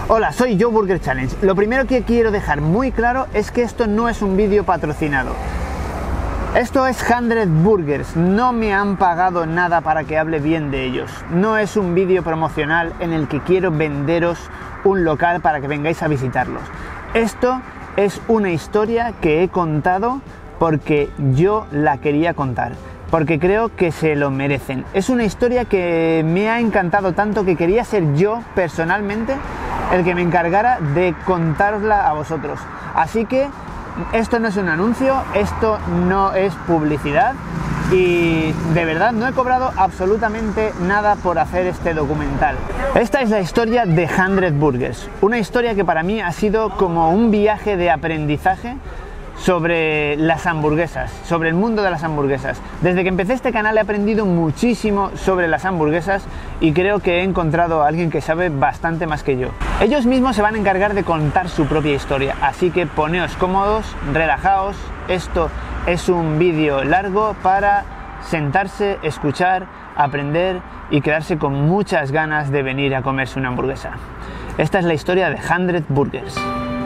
Hola, soy Joe Burger Challenge. Lo primero que quiero dejar muy claro es que esto no es un vídeo patrocinado. Esto es 100 Burgers, no me han pagado nada para que hable bien de ellos. No es un vídeo promocional en el que quiero venderos un local para que vengáis a visitarlos. Esto es una historia que he contado porque yo la quería contar, porque creo que se lo merecen. Es una historia que me ha encantado tanto que quería ser yo personalmente el que me encargara de contárosla a vosotros. Así que esto no es un anuncio, esto no es publicidad y de verdad no he cobrado absolutamente nada por hacer este documental. Esta es la historia de 100 Burgers, una historia que para mí ha sido como un viaje de aprendizaje sobre las hamburguesas, sobre el mundo de las hamburguesas. Desde que empecé este canal he aprendido muchísimo sobre las hamburguesas y creo que he encontrado a alguien que sabe bastante más que yo. Ellos mismos se van a encargar de contar su propia historia, así que poneos cómodos, relajaos. Esto es un vídeo largo para sentarse, escuchar, aprender y quedarse con muchas ganas de venir a comerse una hamburguesa. Esta es la historia de 100 Burgers.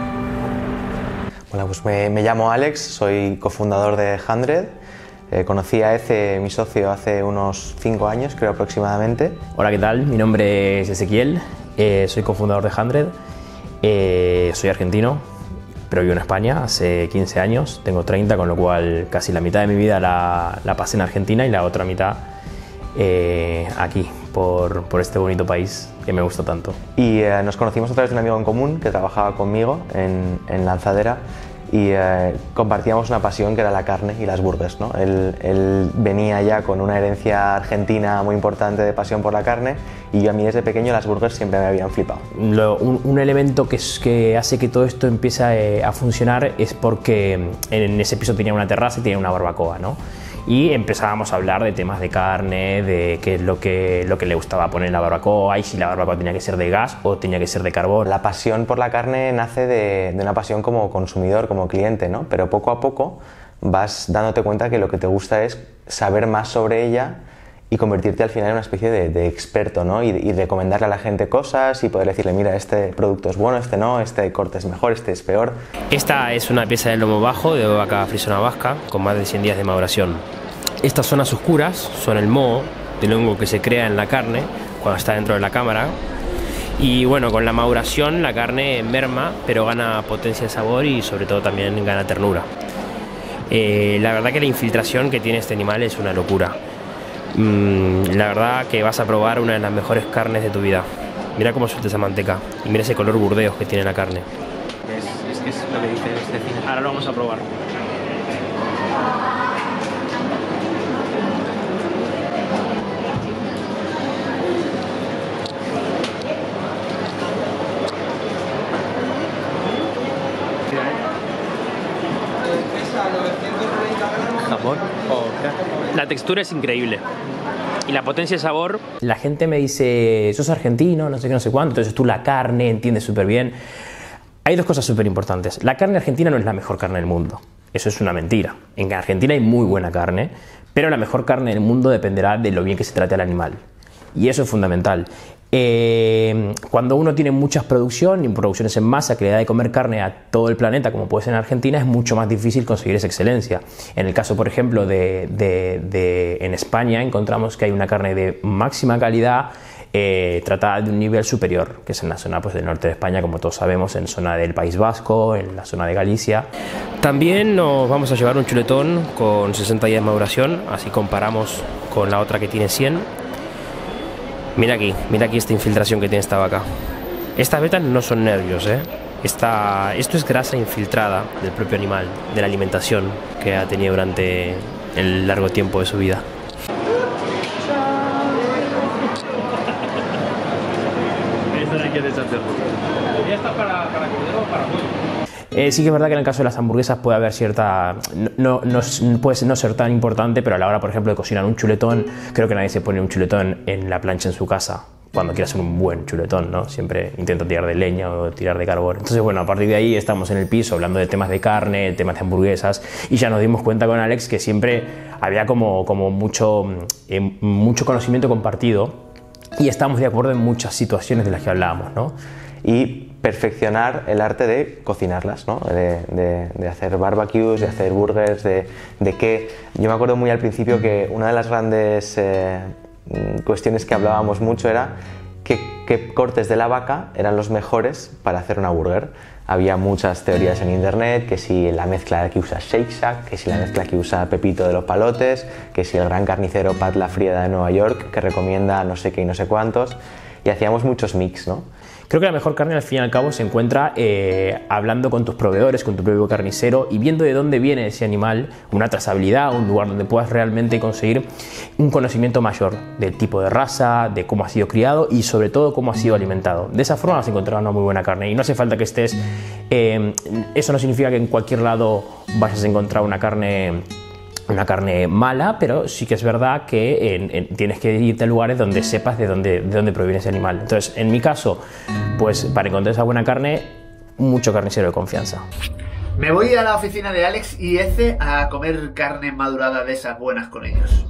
Bueno, pues me llamo Alex, soy cofundador de 100. Conocí a Eze, mi socio, hace unos 5 años, creo aproximadamente. Hola, ¿qué tal? Mi nombre es Ezequiel, soy cofundador de 100. Soy argentino, pero vivo en España hace 15 años, tengo 30, con lo cual casi la mitad de mi vida la pasé en Argentina y la otra mitad aquí, por este bonito país que me gusta tanto. Y nos conocimos a través de un amigo en común que trabajaba conmigo en Lanzadera y compartíamos una pasión que era la carne y las burgers, ¿no? Él venía ya con una herencia argentina muy importante de pasión por la carne y yo a mí desde pequeño las burgers siempre me habían flipado. Un elemento que hace que todo esto empiece a funcionar es porque en ese piso tenía una terraza y tenía una barbacoa, ¿no? Y empezábamos a hablar de temas de carne, de qué es lo que le gustaba poner en la barbacoa y si la barbacoa tenía que ser de gas o tenía que ser de carbón. La pasión por la carne nace de una pasión como consumidor, como cliente, ¿no? Pero poco a poco vas dándote cuenta que lo que te gusta es saber más sobre ella y convertirte al final en una especie de experto, ¿no? Y recomendarle a la gente cosas y poder decirle, mira, este producto es bueno, este no, este corte es mejor, este es peor. Esta es una pieza de lomo bajo de vaca frisona vasca con más de 100 días de maduración. Estas zonas oscuras son el moho del hongo que se crea en la carne cuando está dentro de la cámara. Y bueno, con la maduración la carne merma, pero gana potencia de sabor y sobre todo también gana ternura. La verdad que la infiltración que tiene este animal es una locura. La verdad que vas a probar una de las mejores carnes de tu vida. Mira cómo suelta esa manteca y mira ese color burdeos que tiene la carne. Es que es lo que dice este cine. Ahora lo vamos a probar. Jamón. La textura es increíble y la potencia de sabor. La gente me dice, sos argentino, no sé qué, no sé cuánto, entonces tú la carne entiendes súper bien. Hay dos cosas súper importantes. La carne argentina no es la mejor carne del mundo, eso es una mentira. En Argentina hay muy buena carne, pero la mejor carne del mundo dependerá de lo bien que se trate al animal y eso es fundamental. Cuando uno tiene muchas producciones en masa que le da de comer carne a todo el planeta, como puede ser en Argentina, es mucho más difícil conseguir esa excelencia. En el caso, por ejemplo, en España encontramos que hay una carne de máxima calidad tratada de un nivel superior, que es en la zona del norte de España, como todos sabemos, en la zona del País Vasco, en la zona de Galicia. También nos vamos a llevar un chuletón con 60 días de maduración, así comparamos con la otra que tiene 100. Mira aquí esta infiltración que tiene esta vaca. Estas vetas no son nervios, esto es grasa infiltrada del propio animal, de la alimentación que ha tenido durante el largo tiempo de su vida. Sí que es verdad que en el caso de las hamburguesas puede haber cierta... No puede no ser tan importante, pero a la hora, por ejemplo, de cocinar un chuletón, creo que nadie se pone un chuletón en la plancha en su casa cuando quiere hacer un buen chuletón, ¿no? Siempre intento tirar de leña o tirar de carbón. Entonces, bueno, a partir de ahí estamos en el piso hablando de temas de carne, temas de hamburguesas, y ya nos dimos cuenta con Alex que siempre había como mucho conocimiento compartido y estábamos de acuerdo en muchas situaciones de las que hablábamos, ¿no? y perfeccionar el arte de cocinarlas, ¿no? de hacer barbecues, de hacer burgers, de que... Yo me acuerdo muy al principio que una de las grandes cuestiones que hablábamos mucho era qué cortes de la vaca eran los mejores para hacer una burger. Había muchas teorías en internet, que si la mezcla que usa Shake Shack, que si la mezcla que usa Pepito de los Palotes, que si el gran carnicero Pat Lafrieda de Nueva York, que recomienda no sé qué y no sé cuántos, y hacíamos muchos mix, ¿no? Creo que la mejor carne al fin y al cabo se encuentra hablando con tus proveedores, con tu propio carnicero y viendo de dónde viene ese animal, una trazabilidad, un lugar donde puedas realmente conseguir un conocimiento mayor del tipo de raza, de cómo ha sido criado y sobre todo cómo ha sido alimentado. De esa forma vas a encontrar una muy buena carne y no hace falta que estés... eso no significa que en cualquier lado vayas a encontrar una carne mala, pero sí que es verdad que tienes que irte a lugares donde sepas de dónde proviene ese animal. Entonces, en mi caso, pues para encontrar esa buena carne, mucho carnicero de confianza. Me voy a la oficina de Alex y Ece a comer carne madurada de esas buenas con ellos.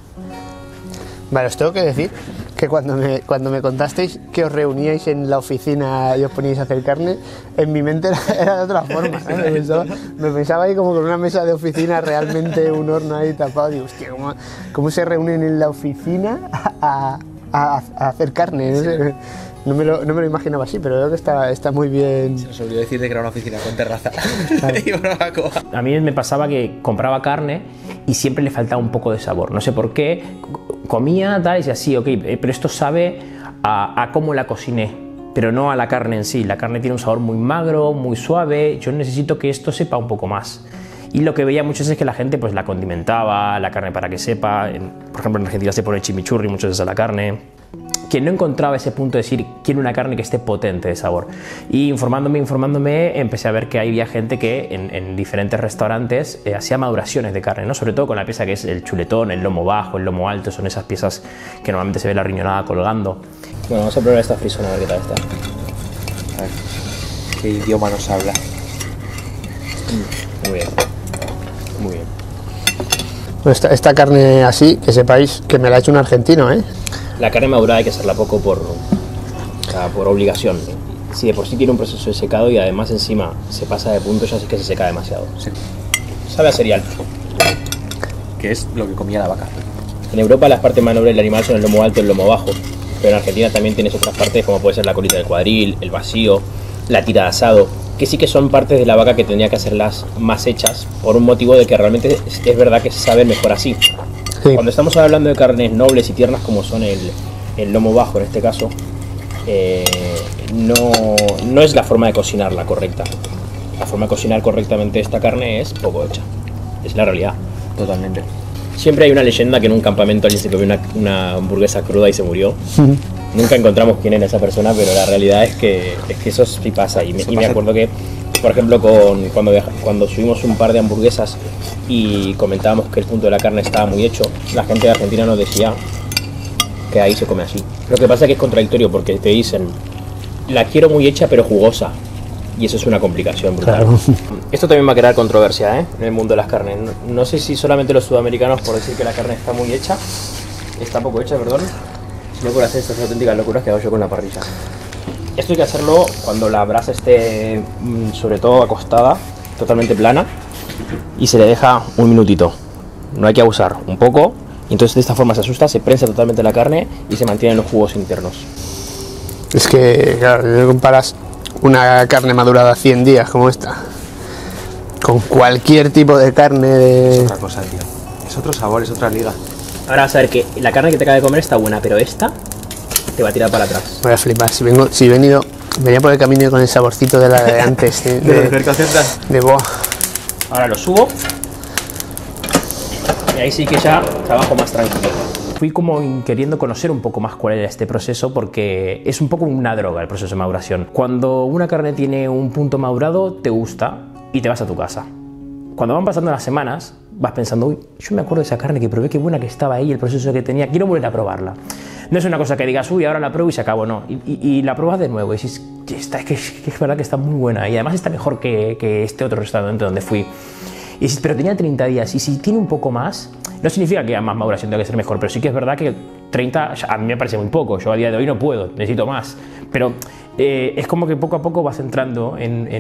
Vale, os tengo que decir que cuando me contasteis que os reuníais en la oficina y os poníais a hacer carne, en mi mente era de otra forma, ¿eh? Me pensaba ahí como con una mesa de oficina, realmente un horno ahí tapado. Digo, hostia, ¿cómo se reúnen en la oficina a hacer carne? No sé, no me lo imaginaba así, pero creo que está muy bien. Se nos olvidó decir que era una oficina con terraza. Y barbacoa. A mí me pasaba que compraba carne y siempre le faltaba un poco de sabor. No sé por qué, comía tal y decía, sí, ok, pero esto sabe a cómo la cociné, pero no a la carne en sí. La carne tiene un sabor muy magro, muy suave. Yo necesito que esto sepa un poco más. Y lo que veía muchas veces es que la gente pues la condimentaba, la carne para que sepa. Por ejemplo, en Argentina se pone chimichurri muchas veces a la carne. Que no encontraba ese punto de decir, quiero una carne que esté potente de sabor. Y informándome, empecé a ver que había gente que en diferentes restaurantes hacía maduraciones de carne, ¿no? Sobre todo con la pieza que es el chuletón, el lomo bajo, el lomo alto, son esas piezas que normalmente se ve la riñonada colgando. Bueno, vamos a probar esta frisona a ver qué tal está. A ver, ¿qué idioma nos habla? Muy bien, muy bien. Pues esta carne así, que sepáis que me la ha hecho un argentino, ¿eh? La carne madurada hay que hacerla poco por obligación. Si de por sí tiene un proceso de secado y además encima se pasa de punto, ya sé que se seca demasiado. Sí. Sabe a cereal. Que es lo que comía la vaca. En Europa las partes más nobles del animal son el lomo alto y el lomo bajo, pero en Argentina también tienes otras partes como puede ser la colita del cuadril, el vacío, la tira de asado, que sí que son partes de la vaca que tendría que hacerlas más hechas por un motivo de que realmente es verdad que se saben mejor así. Sí. Cuando estamos hablando de carnes nobles y tiernas como son el lomo bajo en este caso, no es la forma de cocinarla correcta. La forma de cocinar correctamente esta carne es poco hecha. Es la realidad. Totalmente. Siempre hay una leyenda que en un campamento alguien se comió una hamburguesa cruda y se murió. Nunca encontramos quién era esa persona, pero la realidad es que eso sí pasa. Y me acuerdo que, por ejemplo, cuando subimos un par de hamburguesas y comentábamos que el punto de la carne estaba muy hecho, la gente de Argentina nos decía que ahí se come así. Lo que pasa es que es contradictorio porque te dicen, la quiero muy hecha pero jugosa. Y eso es una complicación brutal. Claro. Esto también va a crear controversia, ¿eh? En el mundo de las carnes. No sé si solamente los sudamericanos por decir que la carne está muy hecha, está poco hecha, perdón, sino por hacer estas auténticas locuras que hago yo con la parrilla. Esto hay que hacerlo cuando la brasa esté sobre todo acostada, totalmente plana, y se le deja un minutito. No hay que abusar, un poco, y entonces de esta forma se asusta, se prensa totalmente la carne y se mantienen los jugos internos. Es que, claro, si comparas una carne madurada 100 días como esta con cualquier tipo de carne Es otra cosa, tío. Es otro sabor, es otra liga. Ahora vas a ver que la carne que te acaba de comer está buena, pero esta te va a tirar para atrás. Voy a flipar. Venía por el camino con el saborcito de la de antes. De boa. Ahora lo subo. Y ahí sí que ya trabajo más tranquilo. Fui como queriendo conocer un poco más cuál era este proceso porque es un poco una droga el proceso de maduración. Cuando una carne tiene un punto madurado, te gusta y te vas a tu casa. Cuando van pasando las semanas, vas pensando, uy, yo me acuerdo de esa carne que probé, qué buena que estaba ahí, el proceso que tenía, quiero volver a probarla. No es una cosa que digas, uy, ahora la pruebo y se acabó, no. Y la pruebas de nuevo y dices, que es verdad que está muy buena y además está mejor que este otro restaurante donde fui. Y dices, pero tenía 30 días y si tiene un poco más, No significa que a más maduración tenga que ser mejor, pero sí que es verdad que 30 a mí me parece muy poco. Yo a día de hoy no puedo, necesito más. Pero es como que poco a poco vas entrando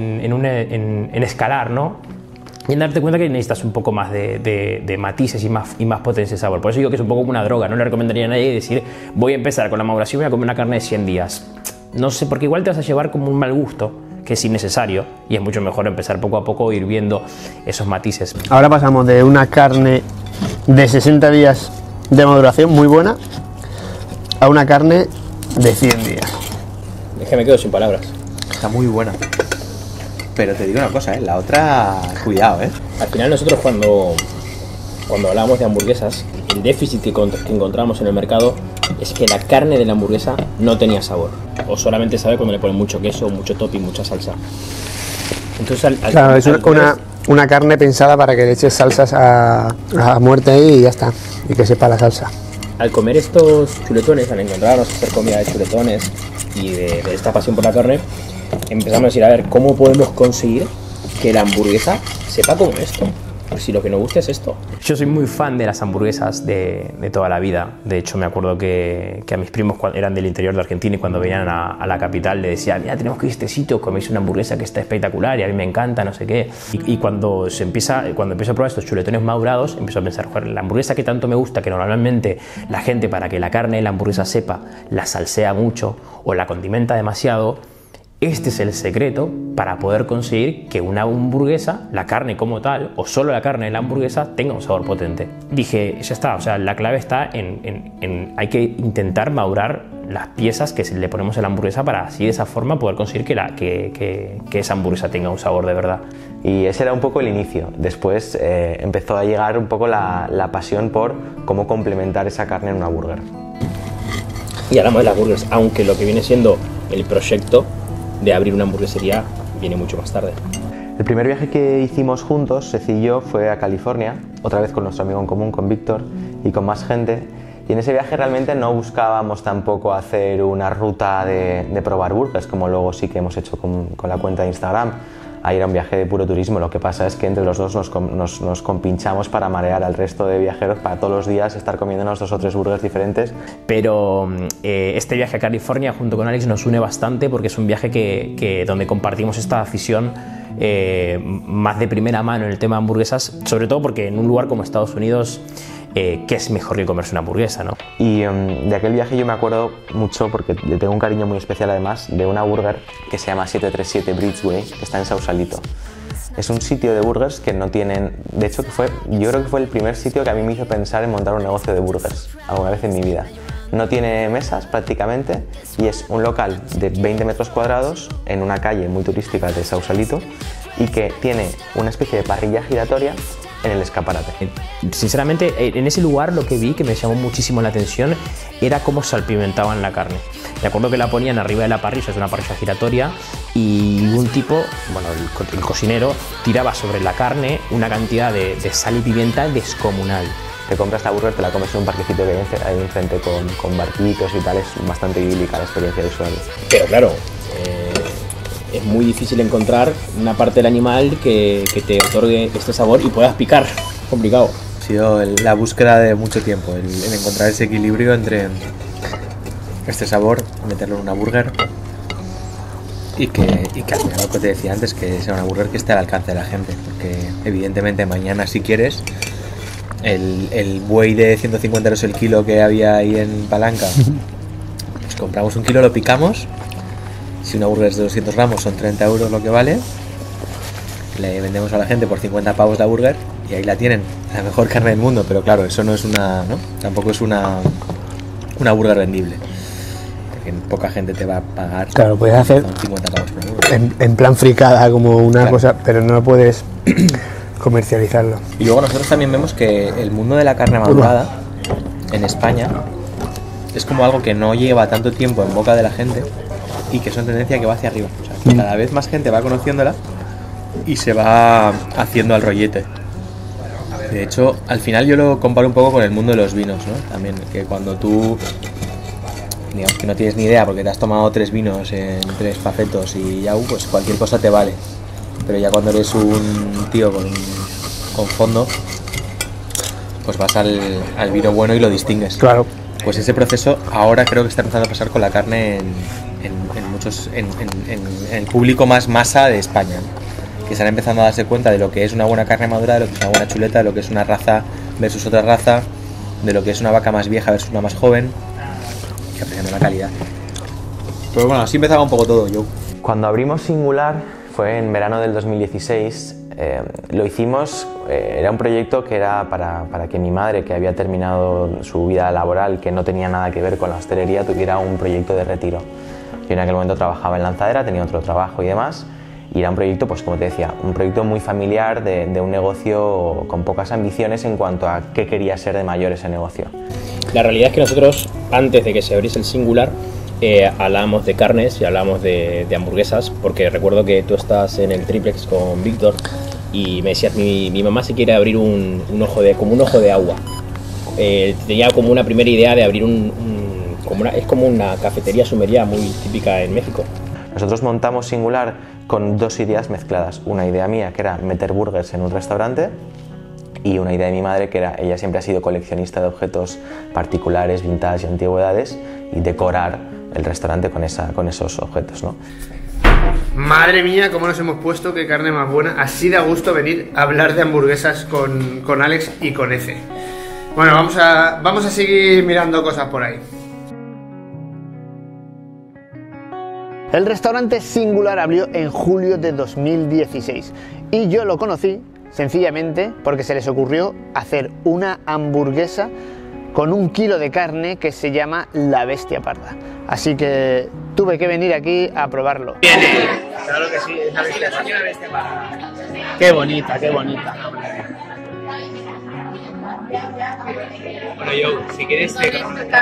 en escalar, ¿no? Y en darte cuenta que necesitas un poco más de matices y más potencia de sabor. Por eso digo que es un poco como una droga. No le recomendaría a nadie decir, voy a empezar con la maduración y voy a comer una carne de 100 días. No sé, porque igual te vas a llevar como un mal gusto, que es innecesario, y es mucho mejor empezar poco a poco, ir viendo esos matices. Ahora pasamos de una carne de 60 días de maduración muy buena a una carne de 100 días. Es que me quedo sin palabras. Está muy buena. Pero te digo una cosa, la otra, cuidado, Al final nosotros cuando hablamos de hamburguesas, el déficit que encontramos en el mercado es que la carne de la hamburguesa no tenía sabor. O solamente sabe cuando le ponen mucho queso, mucho topping, mucha salsa. Entonces claro, es una carne pensada para que le eches salsas a muerte ahí y ya está. Y que sepa la salsa. Al comer estos chuletones, al encontrarnos a hacer comida de chuletones y de esta pasión por la carne, empezamos a decir, a ver, ¿cómo podemos conseguir que la hamburguesa sepa como esto? Si lo que nos gusta es esto. Yo soy muy fan de las hamburguesas de toda la vida. De hecho, me acuerdo que a mis primos eran del interior de Argentina y cuando venían a la capital le decía, mira, tenemos que ir a este sitio, coméis una hamburguesa que está espectacular y a mí me encanta, no sé qué. Y cuando empiezo a probar estos chuletones madurados, empiezo a pensar, joder, la hamburguesa que tanto me gusta, que normalmente la gente para que la carne de la hamburguesa sepa, la salsea mucho o la condimenta demasiado. Este es el secreto para poder conseguir que una hamburguesa, la carne como tal, o solo la carne de la hamburguesa, tenga un sabor potente. Dije, ya está, o sea, la clave está en hay que intentar madurar las piezas que le ponemos a la hamburguesa para así de esa forma poder conseguir que esa hamburguesa tenga un sabor de verdad. Y ese era un poco el inicio. Después empezó a llegar un poco la pasión por cómo complementar esa carne en una burger. Y hablamos de las burgers, aunque lo que viene siendo el proyecto de abrir una hamburguesería viene mucho más tarde. El primer viaje que hicimos juntos, Ceci y yo, fue a California, otra vez con nuestro amigo en común, con Víctor, y con más gente. Y en ese viaje realmente no buscábamos tampoco hacer una ruta de probar burgers, como luego sí que hemos hecho con la cuenta de Instagram. Ahí era un viaje de puro turismo. Lo que pasa es que entre los dos nos compinchamos para marear al resto de viajeros, para todos los días estar comiéndonos 2 o 3 burgers diferentes. Pero este viaje a California junto con Alex nos une bastante porque es un viaje donde compartimos esta afición más de primera mano en el tema de hamburguesas, sobre todo porque en un lugar como Estados Unidos, ¿qué es mejor que comerse una hamburguesa, ¿no? Y de aquel viaje yo me acuerdo mucho, porque le tengo un cariño muy especial además, de una burger que se llama 737 Bridgeway, que está en Sausalito. Es un sitio de burgers que no tienen... De hecho, yo creo que fue el primer sitio que a mí me hizo pensar en montar un negocio de burgers alguna vez en mi vida. No tiene mesas prácticamente y es un local de 20 metros cuadrados en una calle muy turística de Sausalito y que tiene una especie de parrilla giratoria en el escaparate. Sinceramente, en ese lugar lo que vi que me llamó muchísimo la atención era cómo salpimentaban la carne. Me acuerdo que la ponían arriba de la parrilla, es una parrilla giratoria, y un tipo, bueno, el cocinero, tiraba sobre la carne una cantidad de sal y pimienta descomunal. Te compras la burger, te la comes en un parquecito que hay enfrente con barquitos y tal, es bastante idílica la experiencia de usuario. Pero claro, es muy difícil encontrar una parte del animal que te otorgue este sabor y puedas picar. Complicado. Ha sido la búsqueda de mucho tiempo, el encontrar ese equilibrio entre este sabor, meterlo en una burger y que al final lo que te decía antes, que sea una burger que esté al alcance de la gente, porque evidentemente mañana si quieres el buey de 150 euros el kilo que había ahí en Palanca, pues compramos 1 kilo, lo picamos. Si una burger es de 200 gramos son 30 euros lo que vale, le vendemos a la gente por 50 pavos la burger y ahí la tienen, la mejor carne del mundo. Pero claro, eso no es tampoco es una burger vendible, porque poca gente te va a pagar. Claro, puedes hacer 50 pavos por una burger. En plan fricada, como una cosa, pero no puedes comercializarlo. Y luego nosotros también vemos que el mundo de la carne madurada en España es como algo que no lleva tanto tiempo en boca de la gente y que es una tendencia que va hacia arriba. O sea, que cada vez más gente va conociéndola y se va haciendo al rollete. De hecho, al final yo lo comparo un poco con el mundo de los vinos, ¿no? También, que cuando tú, digamos que no tienes ni idea porque te has tomado 3 vinos en 3 pafetos y ya, pues cualquier cosa te vale. Pero ya cuando eres un tío con fondo, pues vas al vino bueno y lo distingues. Claro. Pues ese proceso ahora creo que está empezando a pasar con la carne en el público más masa de España, ¿no? Que están empezando a darse cuenta de lo que es una buena carne madura, de lo que es una buena chuleta, de lo que es una raza versus otra raza, de lo que es una vaca más vieja versus una más joven, y apreciando la calidad. Pero bueno, así empezaba un poco todo, yo. Cuando abrimos Singular fue en verano del 2016. Lo hicimos, era un proyecto que era para que mi madre, que había terminado su vida laboral, que no tenía nada que ver con la hostelería, tuviera un proyecto de retiro. Yo en aquel momento trabajaba en Lanzadera, tenía otro trabajo y demás, y era un proyecto, pues como te decía, un proyecto muy familiar de un negocio con pocas ambiciones en cuanto a qué quería ser de mayor ese negocio. La realidad es que nosotros, antes de que se abriese el Singular, hablábamos de carnes y hablábamos de hamburguesas, porque recuerdo que tú estás en el triplex con Víctor y me decías, mi mamá se quiere abrir como un ojo de agua. Tenía como una primera idea de abrir es como una cafetería sumería muy típica en México. Nosotros montamos Singular con dos ideas mezcladas. Una idea mía, que era meter burgers en un restaurante, y una idea de mi madre, que era, ella siempre ha sido coleccionista de objetos particulares, vintage y antigüedades, y decorar el restaurante con esos objetos, ¿no? Madre mía, cómo nos hemos puesto, qué carne más buena. Así da gusto venir a hablar de hamburguesas con Alex y con Efe. Bueno, vamos a seguir mirando cosas por ahí. El restaurante Singular abrió en julio de 2016 y yo lo conocí sencillamente porque se les ocurrió hacer una hamburguesa con 1 kilo de carne que se llama La Bestia Parda. Así que tuve que venir aquí a probarlo. Claro que sí, es una bestia parda. Qué bonita, qué bonita. Bueno, yo, si quieres te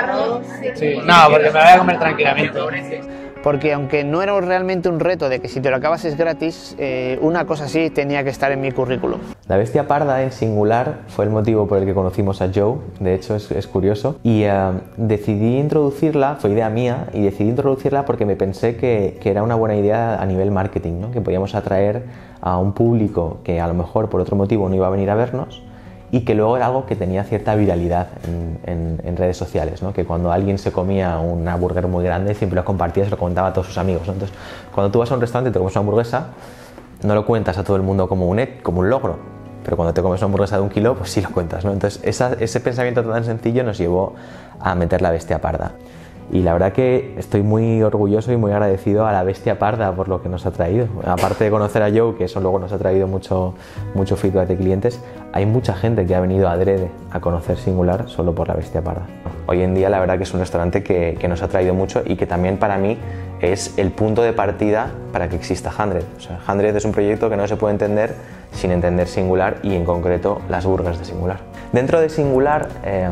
Sí. No, porque me voy a comer tranquilamente. Porque aunque no era realmente un reto de que si te lo acabas es gratis, una cosa así tenía que estar en mi currículum. La Bestia Parda en Singular fue el motivo por el que conocimos a Joe, de hecho es curioso, y decidí introducirla, fue idea mía, y decidí introducirla porque me pensé que era una buena idea a nivel marketing, ¿no? Que podíamos atraer a un público que a lo mejor por otro motivo no iba a venir a vernos, y que luego era algo que tenía cierta viralidad en redes sociales, ¿no? Que cuando alguien se comía una burger muy grande siempre lo compartía y se lo comentaba a todos sus amigos, ¿no? Entonces, cuando tú vas a un restaurante y te comes una hamburguesa, no lo cuentas a todo el mundo como un logro, pero cuando te comes una hamburguesa de 1 kilo, pues sí lo cuentas, ¿no? Entonces, ese pensamiento tan sencillo nos llevó a meter La Bestia Parda. Y la verdad que estoy muy orgulloso y muy agradecido a La Bestia Parda por lo que nos ha traído. Aparte de conocer a Joe, que eso luego nos ha traído mucho feedback de clientes, hay mucha gente que ha venido adrede a conocer Singular solo por La Bestia Parda. Hoy en día la verdad que es un restaurante que nos ha traído mucho y que también para mí es el punto de partida para que exista 100. O sea, 100 es un proyecto que no se puede entender sin entender Singular y en concreto las burgers de Singular. Dentro de Singular,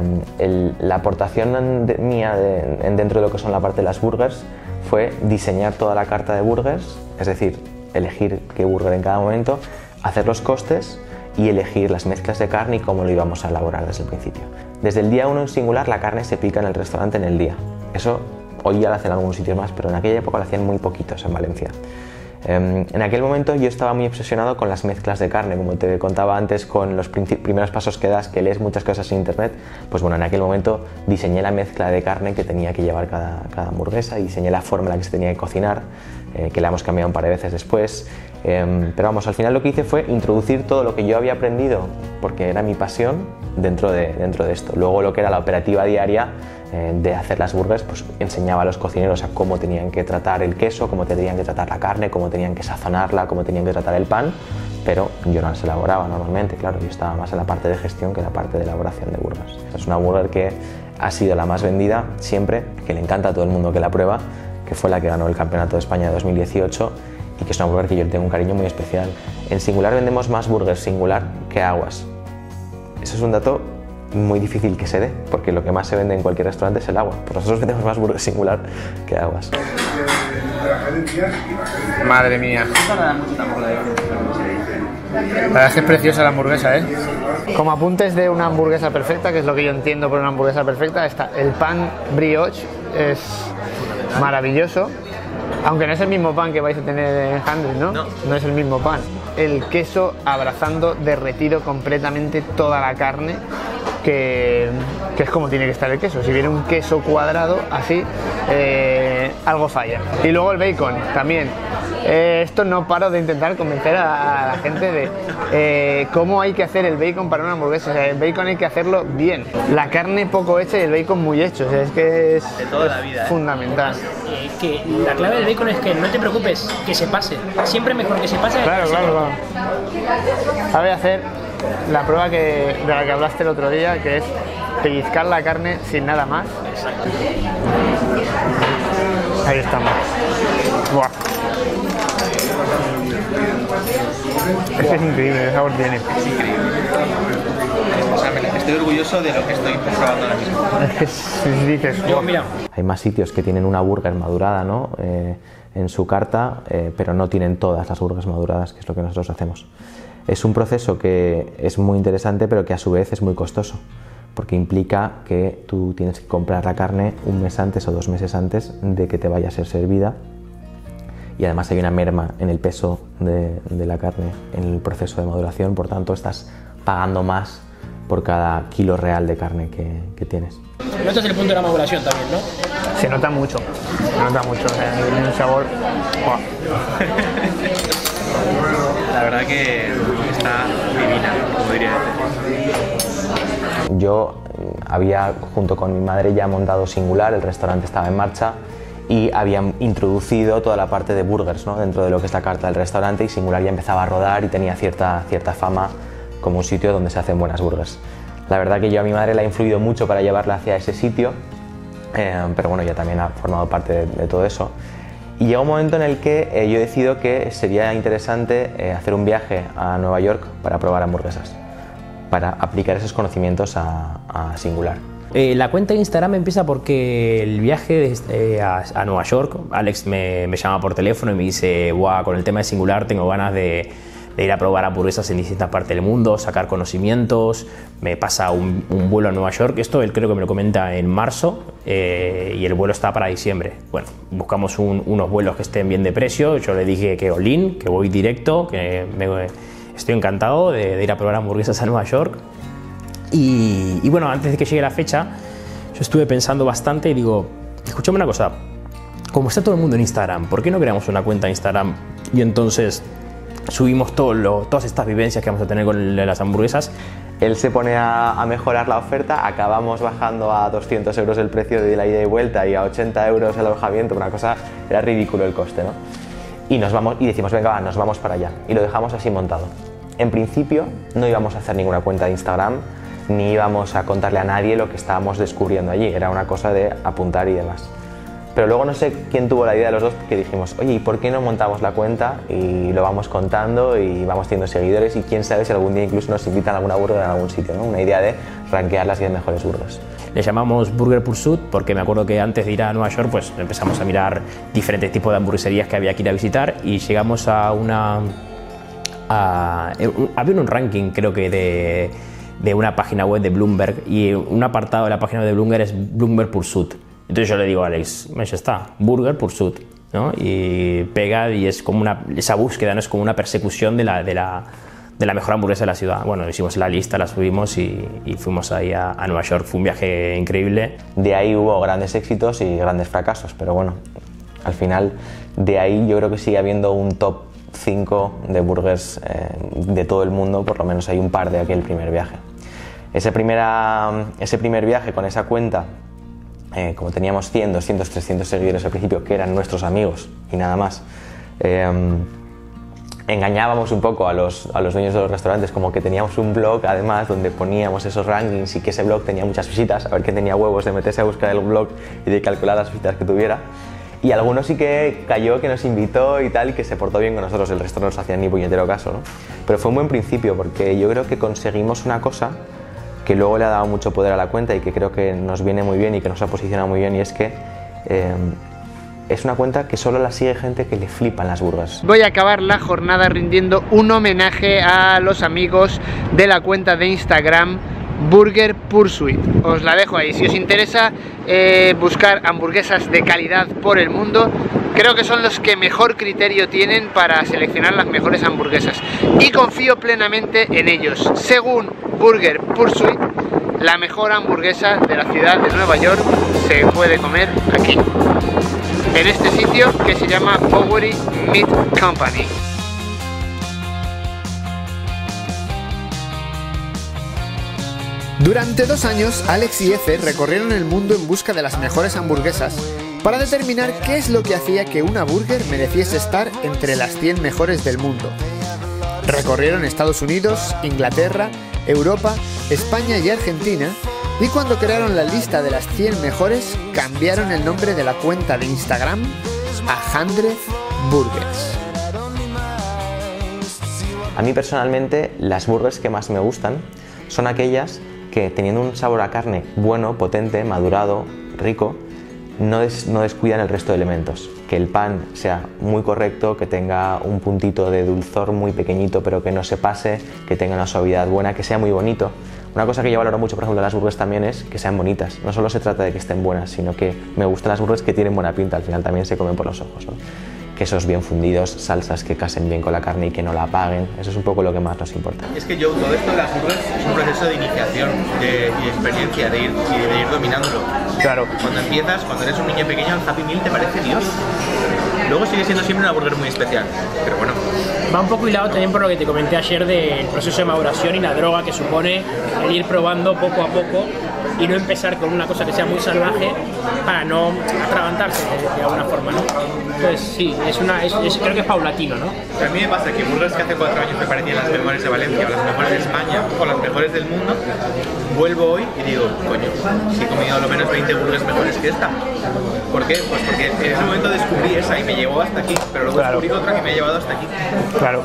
la aportación mía dentro de lo que son la parte de las burgers fue diseñar toda la carta de burgers, es decir, elegir qué burger en cada momento, hacer los costes y elegir las mezclas de carne y cómo lo íbamos a elaborar desde el principio. Desde el día 1 en Singular la carne se pica en el restaurante en el día. Eso hoy ya lo hacen algunos sitios más, pero en aquella época lo hacían muy poquitos en Valencia. En aquel momento yo estaba muy obsesionado con las mezclas de carne, como te contaba antes, con los primeros pasos que das, que lees muchas cosas en internet. Pues bueno, en aquel momento diseñé la mezcla de carne que tenía que llevar cada hamburguesa, diseñé la forma en la que se tenía que cocinar, que la hemos cambiado un par de veces después. Pero vamos, al final lo que hice fue introducir todo lo que yo había aprendido, porque era mi pasión, dentro de esto. Luego lo que era la operativa diaria de hacer las burgers, pues enseñaba a los cocineros a cómo tenían que tratar el queso, cómo tenían que tratar la carne, cómo tenían que sazonarla, cómo tenían que tratar el pan, pero yo no las elaboraba normalmente, claro, yo estaba más en la parte de gestión que en la parte de elaboración de burgers. Es una burger que ha sido la más vendida siempre, que le encanta a todo el mundo que la prueba, que fue la que ganó el Campeonato de España de 2018 y que es una burger que yo le tengo un cariño muy especial. En Singular vendemos más burgers Singular que aguas. Eso es un dato muy difícil que se dé, porque lo que más se vende en cualquier restaurante es el agua. Pues nosotros vendemos más burgers Singular que aguas. Madre mía. La verdad es que es preciosa la hamburguesa, ¿eh? Como apuntes de una hamburguesa perfecta, que es lo que yo entiendo por una hamburguesa perfecta, está el pan brioche, es maravilloso. Aunque no es el mismo pan que vais a tener en 100, ¿no? No es el mismo pan. El queso abrazando derretido completamente toda la carne, que es como tiene que estar el queso. Si viene un queso cuadrado así, algo falla. Y luego el bacon también. Esto no paro de intentar convencer a la gente de cómo hay que hacer el bacon para una hamburguesa. O sea, el bacon hay que hacerlo bien. La carne poco hecha y el bacon muy hecho. O sea, es que es De toda la vida, fundamental. Que la clave del bacon es que no te preocupes, que se pase. Siempre mejor que se pase. Claro. Voy a hacer la prueba de la que hablaste el otro día, que es pellizcar la carne sin nada más. Exacto. Ahí estamos. Buah. Es que es increíble, el sabor tiene. Es increíble. O sea, estoy orgulloso de lo que estoy probando ahora mismo. Es que dices, Yo, mira, Hay más sitios que tienen una burger madurada, ¿no? En su carta, pero no tienen todas las burgers maduradas, que es lo que nosotros hacemos. Es un proceso que es muy interesante, pero que a su vez es muy costoso, porque implica que tú tienes que comprar la carne un mes antes o 2 meses antes de que te vaya a ser servida, y además hay una merma en el peso de la carne en el proceso de maduración, por tanto estás pagando más por cada kilo real de carne que tienes. notas el punto de la maduración también, ¿no? se nota mucho, o sea, tiene un sabor. ¡Buah! La verdad que está divina, como diría. Yo había, junto con mi madre, ya montado Singular, el restaurante estaba en marcha y habían introducido toda la parte de burgers, ¿no?, dentro de lo que es la carta del restaurante, y Singular ya empezaba a rodar y tenía cierta fama como un sitio donde se hacen buenas burgers. La verdad que yo a mi madre la ha influido mucho para llevarla hacia ese sitio, pero bueno, ella también ha formado parte de todo eso. Y llega un momento en el que yo decido que sería interesante hacer un viaje a Nueva York para probar hamburguesas, para aplicar esos conocimientos a Singular. La cuenta de Instagram empieza porque el viaje a Nueva York, Alex me llama por teléfono y me dice: "Buah, con el tema de Singular tengo ganas de ir a probar hamburguesas en distintas partes del mundo, sacar conocimientos". Me pasa un vuelo a Nueva York. Esto él creo que me lo comenta en marzo, y el vuelo está para diciembre. Bueno, buscamos unos vuelos que estén bien de precio. Yo le dije que all-in, que voy directo, que estoy encantado de ir a probar hamburguesas a Nueva York. Y bueno, antes de que llegue la fecha, yo estuve pensando bastante y digo: escúchame una cosa, como está todo el mundo en Instagram, ¿por qué no creamos una cuenta de Instagram y entonces subimos todas estas vivencias que vamos a tener con las hamburguesas? Él se pone a mejorar la oferta, acabamos bajando a 200 euros el precio de la ida y vuelta y a 80 euros el alojamiento, una cosa, era ridículo el coste, ¿no? Y nos vamos y decimos: venga, va, nos vamos para allá, y lo dejamos así montado. En principio no íbamos a hacer ninguna cuenta de Instagram, ni íbamos a contarle a nadie lo que estábamos descubriendo allí, era una cosa de apuntar y demás. Pero luego no sé quién tuvo la idea de los dos, que dijimos: oye, ¿y por qué no montamos la cuenta y lo vamos contando y vamos teniendo seguidores, y quién sabe si algún día incluso nos invitan a alguna burger en algún sitio, ¿no? Una idea de rankear las 10 mejores burgers. Le llamamos Burger Pursuit porque me acuerdo que antes de ir a Nueva York pues empezamos a mirar diferentes tipos de hamburgueserías que había que ir a visitar, y llegamos a había un ranking, creo que de una página web de Bloomberg, y un apartado de la página de Bloomberg es Burger Pursuit. Entonces yo le digo a Alex: ya está, Burger Pursuit, ¿no? Y pega, y es como esa búsqueda, ¿no? Es como una persecución de la mejor hamburguesa de la ciudad. Bueno, hicimos la lista, la subimos y fuimos ahí a Nueva York. Fue un viaje increíble. De ahí hubo grandes éxitos y grandes fracasos, pero bueno, al final de ahí yo creo que sigue habiendo un top 5 de burgers de todo el mundo, por lo menos hay un par de aquel primer viaje. Ese primer viaje con esa cuenta, como teníamos 100, 200, 300 seguidores al principio, que eran nuestros amigos y nada más, engañábamos un poco a los dueños de los restaurantes, como que teníamos un blog además donde poníamos esos rankings y que ese blog tenía muchas visitas, a ver quién tenía huevos de meterse a buscar el blog y de calcular las visitas que tuviera. Y algunos sí que cayó, que nos invitó y tal, y que se portó bien con nosotros. El resto no nos hacía ni puñetero caso, ¿no? Pero fue un buen principio, porque yo creo que conseguimos una cosa que luego le ha dado mucho poder a la cuenta y que creo que nos viene muy bien y que nos ha posicionado muy bien, y es que es una cuenta que solo la sigue gente que le flipan las burgers. Voy a acabar la jornada rindiendo un homenaje a los amigos de la cuenta de Instagram Burger Pursuit. Os la dejo ahí. Si os interesa buscar hamburguesas de calidad por el mundo, creo que son los que mejor criterio tienen para seleccionar las mejores hamburguesas, y confío plenamente en ellos. Según Burger Pursuit, la mejor hamburguesa de la ciudad de Nueva York se puede comer aquí, en este sitio que se llama Bowery Meat Company. Durante 2 años, Alex y Efe recorrieron el mundo en busca de las mejores hamburguesas para determinar qué es lo que hacía que una burger mereciese estar entre las 100 mejores del mundo. Recorrieron Estados Unidos, Inglaterra, Europa, España y Argentina, y cuando crearon la lista de las 100 mejores, cambiaron el nombre de la cuenta de Instagram a 100 Burgers. A mí personalmente, las burgers que más me gustan son aquellas que, teniendo un sabor a carne bueno, potente, madurado, rico, no descuidan el resto de elementos. Que el pan sea muy correcto, que tenga un puntito de dulzor muy pequeñito pero que no se pase, que tenga una suavidad buena, que sea muy bonito. Una cosa que yo valoro mucho, por ejemplo, de las burgers también es que sean bonitas. No solo se trata de que estén buenas, sino que me gustan las burgers que tienen buena pinta, al final también se comen por los ojos, ¿no? Quesos bien fundidos, salsas que casen bien con la carne y que no la apaguen. Eso es un poco lo que más nos importa. Es que yo, todo esto de las burgers es un proceso de iniciación y de experiencia, de ir dominándolo. Claro. Cuando empiezas, cuando eres un niño pequeño, el Happy Meal te parece Dios. Luego sigue siendo siempre una burger muy especial, pero bueno. Va un poco hilado también por lo que te comenté ayer del proceso de maduración y la droga que supone el ir probando poco a poco y no empezar con una cosa que sea muy salvaje para no atragantarse de alguna forma, ¿no? Entonces sí, creo que es paulatino, ¿no? A mí me pasa que burgers que hace 4 años me parecían las mejores de Valencia o las mejores de España o las mejores del mundo, vuelvo hoy y digo, coño, si he comido a lo menos 20 burgers mejores que esta. ¿Por qué? Pues porque en ese momento descubrí esa y me llevó hasta aquí, pero luego descubrí otra que me ha llevado hasta aquí. Claro.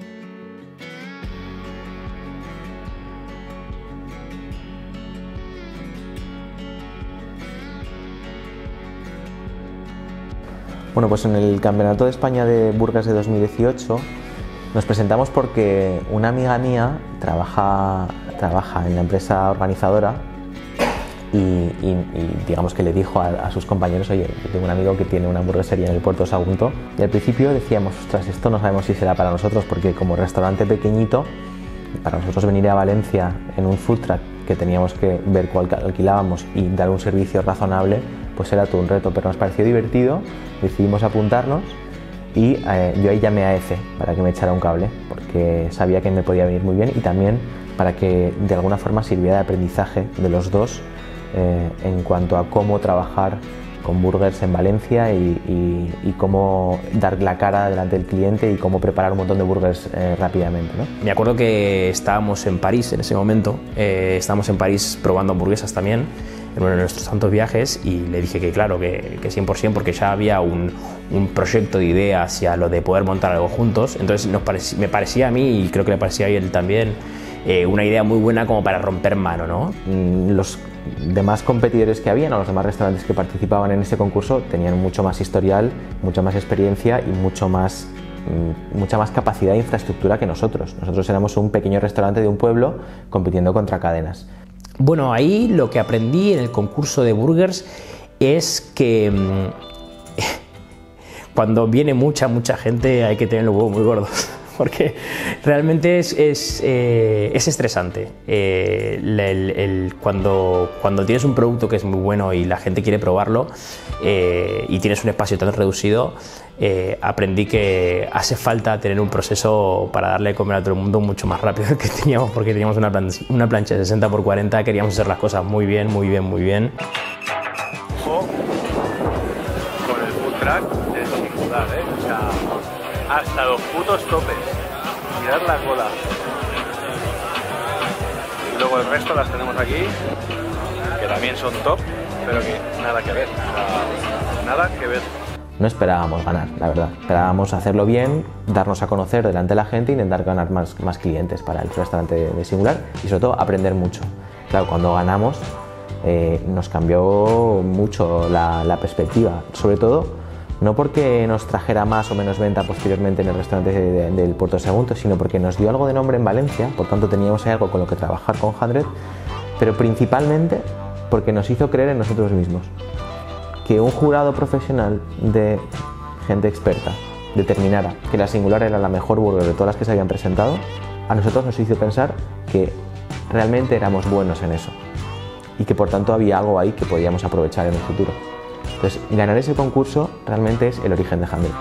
Bueno, pues en el Campeonato de España de Burgers de 2018 nos presentamos porque una amiga mía trabaja en la empresa organizadora y digamos que le dijo a sus compañeros, oye, yo tengo un amigo que tiene una hamburguesería en el Puerto Sagunto, y al principio decíamos, ostras, esto no sabemos si será para nosotros, porque como restaurante pequeñito, para nosotros venir a Valencia en un food truck que teníamos que ver cuál alquilábamos y dar un servicio razonable, pues era todo un reto, pero nos pareció divertido, decidimos apuntarnos y yo ahí llamé a Efe para que me echara un cable, porque sabía que me podía venir muy bien y también para que de alguna forma sirviera de aprendizaje de los dos en cuanto a cómo trabajar con burgers en Valencia y cómo dar la cara delante del cliente y cómo preparar un montón de burgers rápidamente, ¿no? Me acuerdo que estábamos en París en ese momento, estábamos en París probando hamburguesas también en uno de nuestros tantos viajes y le dije que claro, que 100%, porque ya había un proyecto de idea hacia lo de poder montar algo juntos. Entonces me parecía a mí, y creo que le parecía a él también, una idea muy buena como para romper mano, ¿no? Los demás competidores que habían, o los demás restaurantes que participaban en ese concurso, tenían mucho más historial, mucha más experiencia y mucha más capacidad de infraestructura que nosotros. Nosotros éramos un pequeño restaurante de un pueblo compitiendo contra cadenas. Bueno, ahí lo que aprendí en el concurso de burgers es que cuando viene mucha gente hay que tener los huevos muy gordos, porque realmente es estresante. Cuando tienes un producto que es muy bueno y la gente quiere probarlo y tienes un espacio tan reducido, aprendí que hace falta tener un proceso para darle de comer a todo el mundo mucho más rápido del que teníamos, porque teníamos una plancha de 60×40, queríamos hacer las cosas muy bien. Con el food truck es sin dudar, o sea, hasta los putos topes. Mirad las bolas. Y luego el resto las tenemos aquí, que también son top, pero que nada que ver, nada que ver. No esperábamos ganar, la verdad. Esperábamos hacerlo bien, darnos a conocer delante de la gente e intentar ganar más clientes para el restaurante de Singular y sobre todo aprender mucho. Claro, cuando ganamos nos cambió mucho la perspectiva, sobre todo no porque nos trajera más o menos venta posteriormente en el restaurante del Puerto Sagunto, sino porque nos dio algo de nombre en Valencia, por tanto teníamos algo con lo que trabajar con 100, pero principalmente porque nos hizo creer en nosotros mismos. Que un jurado profesional de gente experta determinara que la Singular era la mejor burger de todas las que se habían presentado, a nosotros nos hizo pensar que realmente éramos buenos en eso. y que por tanto había algo ahí que podíamos aprovechar en el futuro. Entonces, ganar ese concurso realmente es el origen de Handel.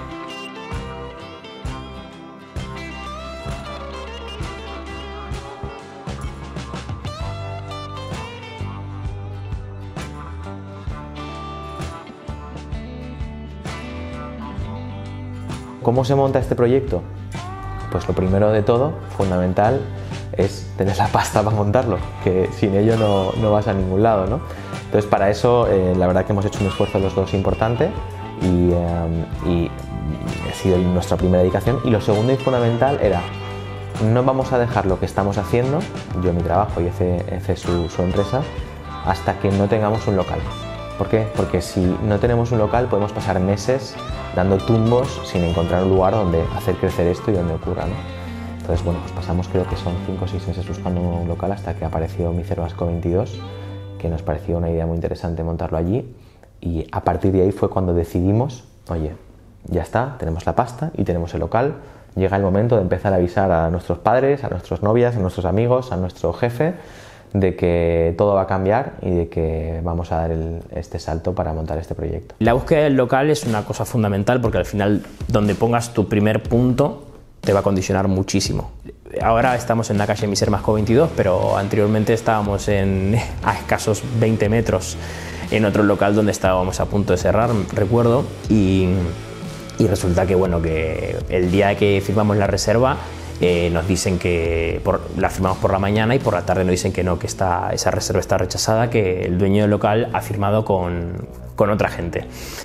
¿Cómo se monta este proyecto? Pues lo primero de todo, fundamental, es tener la pasta para montarlo, que sin ello no vas a ningún lado, ¿no? Entonces, para eso, la verdad que hemos hecho un esfuerzo los dos importante y ha sido nuestra primera dedicación. Y lo segundo y fundamental era, no vamos a dejar lo que estamos haciendo, yo mi trabajo y Efe su empresa, hasta que no tengamos un local. ¿Por qué? Porque si no tenemos un local podemos pasar meses dando tumbos sin encontrar un lugar donde hacer crecer esto y donde ocurra, ¿no? Entonces, bueno, pues pasamos, creo que son 5 o 6 meses buscando un local hasta que apareció Micer Vasco 22, que nos pareció una idea muy interesante montarlo allí, y a partir de ahí fue cuando decidimos, oye, ya está, tenemos la pasta y tenemos el local, llega el momento de empezar a avisar a nuestros padres, a nuestras novias, a nuestros amigos, a nuestro jefe, de que todo va a cambiar y de que vamos a dar este salto para montar este proyecto. La búsqueda del local es una cosa fundamental porque al final donde pongas tu primer punto te va a condicionar muchísimo. Ahora estamos en la calle Micer Vasco 22, pero anteriormente estábamos a escasos 20 metros en otro local donde estábamos a punto de cerrar, recuerdo, y resulta que, bueno, que el día que firmamos la reserva nos dicen que la firmamos por la mañana y por la tarde nos dicen que no, que esa reserva está rechazada, que el dueño del local ha firmado con otra gente.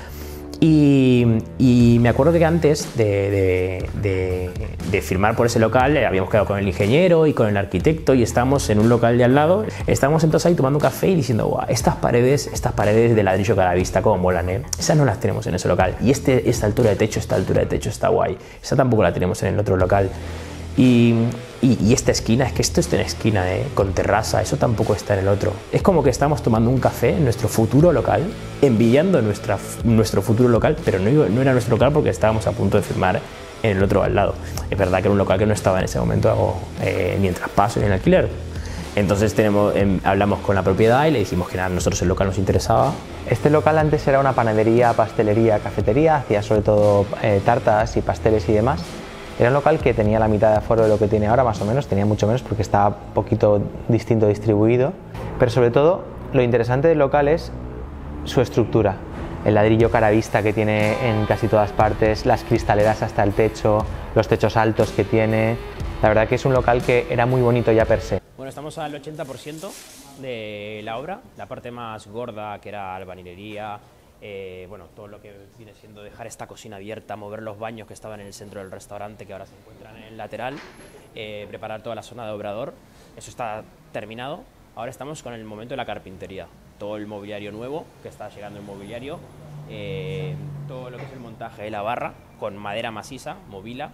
Y me acuerdo que antes de firmar por ese local habíamos quedado con el ingeniero y con el arquitecto y estábamos en un local de al lado. Estábamos sentados ahí tomando un café y diciendo, guau, estas paredes de ladrillo caravista, cómo molan, ¿eh? Esas no las tenemos en ese local. Y esta altura de techo está guay. Esa tampoco la tenemos en el otro local. Y esta esquina, es que esto está en esquina, con terraza, eso tampoco está en el otro. Es como que estamos tomando un café en nuestro futuro local, envidiando nuestro futuro local, pero no era nuestro local porque estábamos a punto de firmar en el otro al lado. Es verdad que era un local que no estaba en ese momento ni en traspaso ni en alquiler. Entonces hablamos con la propiedad y le dijimos que nada, nosotros el local nos interesaba. Este local antes era una panadería, pastelería, cafetería, hacía sobre todo tartas y pasteles y demás. Era un local que tenía la mitad de aforo de lo que tiene ahora, más o menos, tenía mucho menos porque estaba un poquito distinto distribuido, pero sobre todo lo interesante del local es su estructura, el ladrillo caravista que tiene en casi todas partes, las cristaleras hasta el techo, los techos altos que tiene. La verdad que es un local que era muy bonito ya per se. Bueno, estamos al 80% de la obra, la parte más gorda que era albañilería, bueno, todo lo que viene siendo dejar esta cocina abierta, mover los baños que estaban en el centro del restaurante que ahora se encuentran en el lateral, preparar toda la zona de obrador, eso está terminado. Ahora estamos con el momento de la carpintería, todo el mobiliario nuevo, que está llegando el mobiliario, todo lo que es el montaje de la barra con madera maciza, Movila,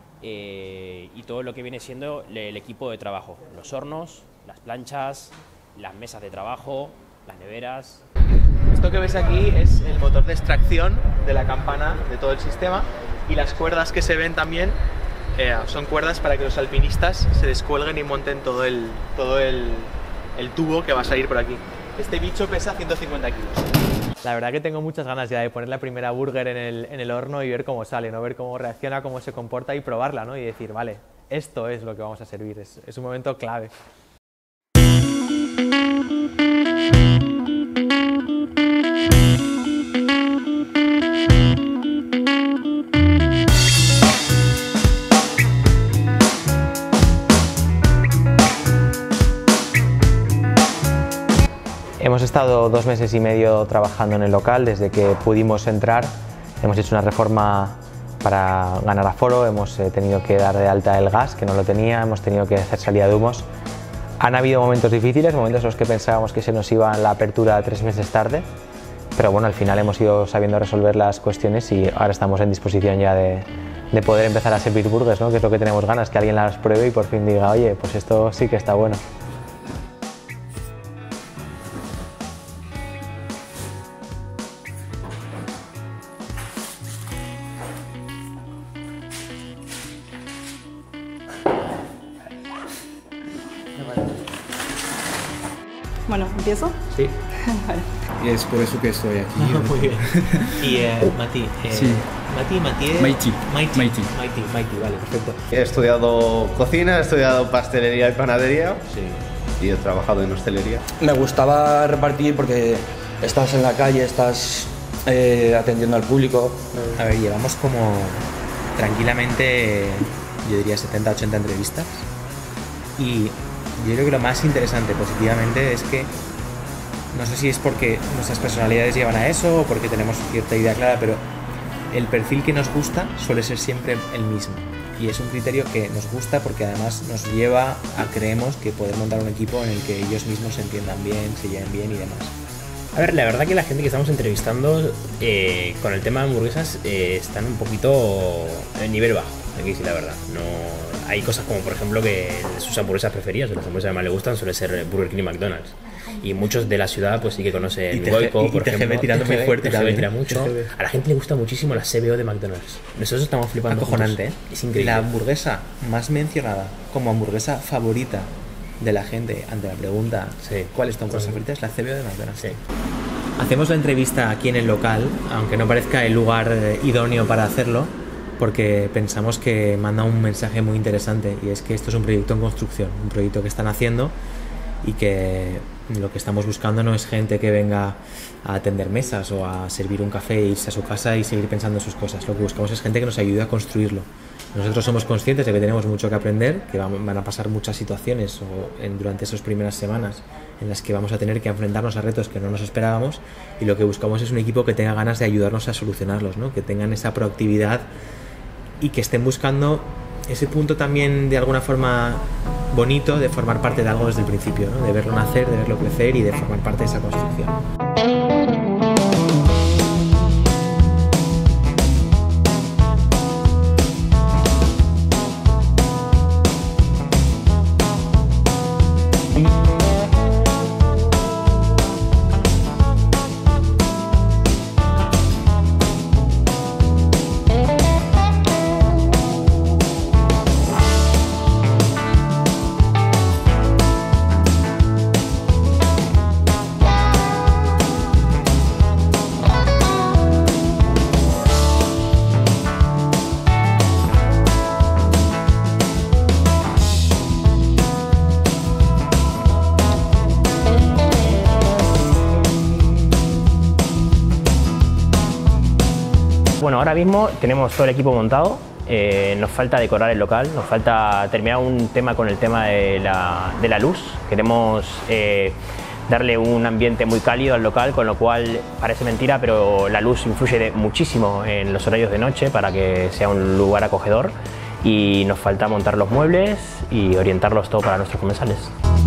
y todo lo que viene siendo el equipo de trabajo, los hornos, las planchas, las mesas de trabajo, las neveras. Esto que ves aquí es el motor de extracción de la campana de todo el sistema, y las cuerdas que se ven también son cuerdas para que los alpinistas se descuelguen y monten todo el tubo que va a salir por aquí. Este bicho pesa 150 kilos. La verdad que tengo muchas ganas ya de poner la primera burger en el horno y ver cómo sale, ¿no? Ver cómo reacciona, cómo se comporta y probarla, ¿no? Y decir, vale, esto es lo que vamos a servir, es un momento clave. Hemos estado 2 meses y medio trabajando en el local desde que pudimos entrar. Hemos hecho una reforma para ganar aforo, hemos tenido que dar de alta el gas, que no lo tenía, hemos tenido que hacer salida de humos. Han habido momentos difíciles, momentos en los que pensábamos que se nos iba la apertura 3 meses tarde, pero bueno, al final hemos ido sabiendo resolver las cuestiones y ahora estamos en disposición ya de poder empezar a servir burgers, ¿no? Que es lo que tenemos ganas, que alguien las pruebe y por fin diga, oye, pues esto sí que está bueno. Bueno, ¿empiezo? Sí. Vale. Y es por eso que estoy aquí. Muy bien. Y Mati, Sí. Maiti, vale, perfecto. He estudiado cocina, he estudiado pastelería y panadería y he trabajado en hostelería. Me gustaba repartir porque estás en la calle, estás atendiendo al público. A ver, llevamos como tranquilamente, yo diría 70-80 entrevistas y yo creo que lo más interesante positivamente es que no sé si es porque nuestras personalidades llevan a eso o porque tenemos cierta idea clara, pero el perfil que nos gusta suele ser siempre el mismo y es un criterio que nos gusta porque además nos lleva a creemos que poder montar un equipo en el que ellos mismos se entiendan bien, se lleven bien y demás. A ver, la verdad que la gente que estamos entrevistando con el tema de hamburguesas están un poquito en nivel bajo, hay que decir la verdad. No, hay cosas como por ejemplo que sus hamburguesas preferidas o las hamburguesas que más le gustan suele ser Burger King y McDonald's. Y muchos de la ciudad pues sí que conocen Goico, por ejemplo. tirando muy fuerte TGV también. tira mucho. A la gente le gusta muchísimo la CBO de McDonald's. Nosotros estamos flipando. Acojonante, juntos. Es increíble. La hamburguesa más mencionada como hamburguesa favorita de la gente ante la pregunta ¿cuál es tu hamburguesa favorita? Es la CBO de McDonald's. Sí. Hacemos la entrevista aquí en el local, aunque no parezca el lugar idóneo para hacerlo, porque pensamos que manda un mensaje muy interesante y es que esto es un proyecto en construcción, un proyecto que están haciendo y que lo que estamos buscando no es gente que venga a atender mesas o a servir un café e irse a su casa y seguir pensando en sus cosas. Lo que buscamos es gente que nos ayude a construirlo. Nosotros somos conscientes de que tenemos mucho que aprender, que van a pasar muchas situaciones durante esas primeras semanas en las que vamos a tener que enfrentarnos a retos que no nos esperábamos y lo que buscamos es un equipo que tenga ganas de ayudarnos a solucionarlos, ¿no? Que tengan esa proactividad y que estén buscando ese punto también de alguna forma bonito de formar parte de algo desde el principio, ¿no? De verlo nacer, de verlo crecer y de formar parte de esa construcción. Bueno, ahora mismo tenemos todo el equipo montado, nos falta decorar el local, nos falta terminar un tema con el tema de la luz. Queremos darle un ambiente muy cálido al local, con lo cual parece mentira, pero la luz influye muchísimo en los horarios de noche para que sea un lugar acogedor y nos falta montar los muebles y orientarlos todo para nuestros comensales.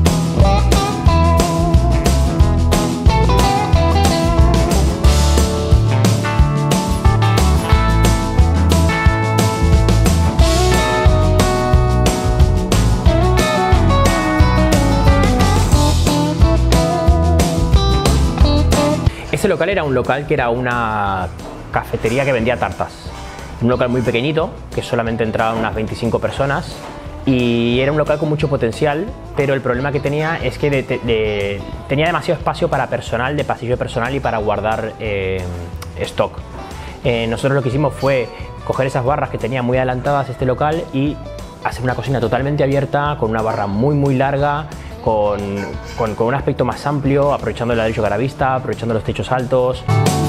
Ese local era un local que era una cafetería que vendía tartas. Un local muy pequeñito, que solamente entraban unas 25 personas y era un local con mucho potencial, pero el problema que tenía es que tenía demasiado espacio para personal, de pasillo de personal y para guardar stock. Nosotros lo que hicimos fue coger esas barras que tenía muy adelantadas este local y hacer una cocina totalmente abierta, con una barra muy larga, con un aspecto más amplio, aprovechando el ladrillo garavista, aprovechando los techos altos.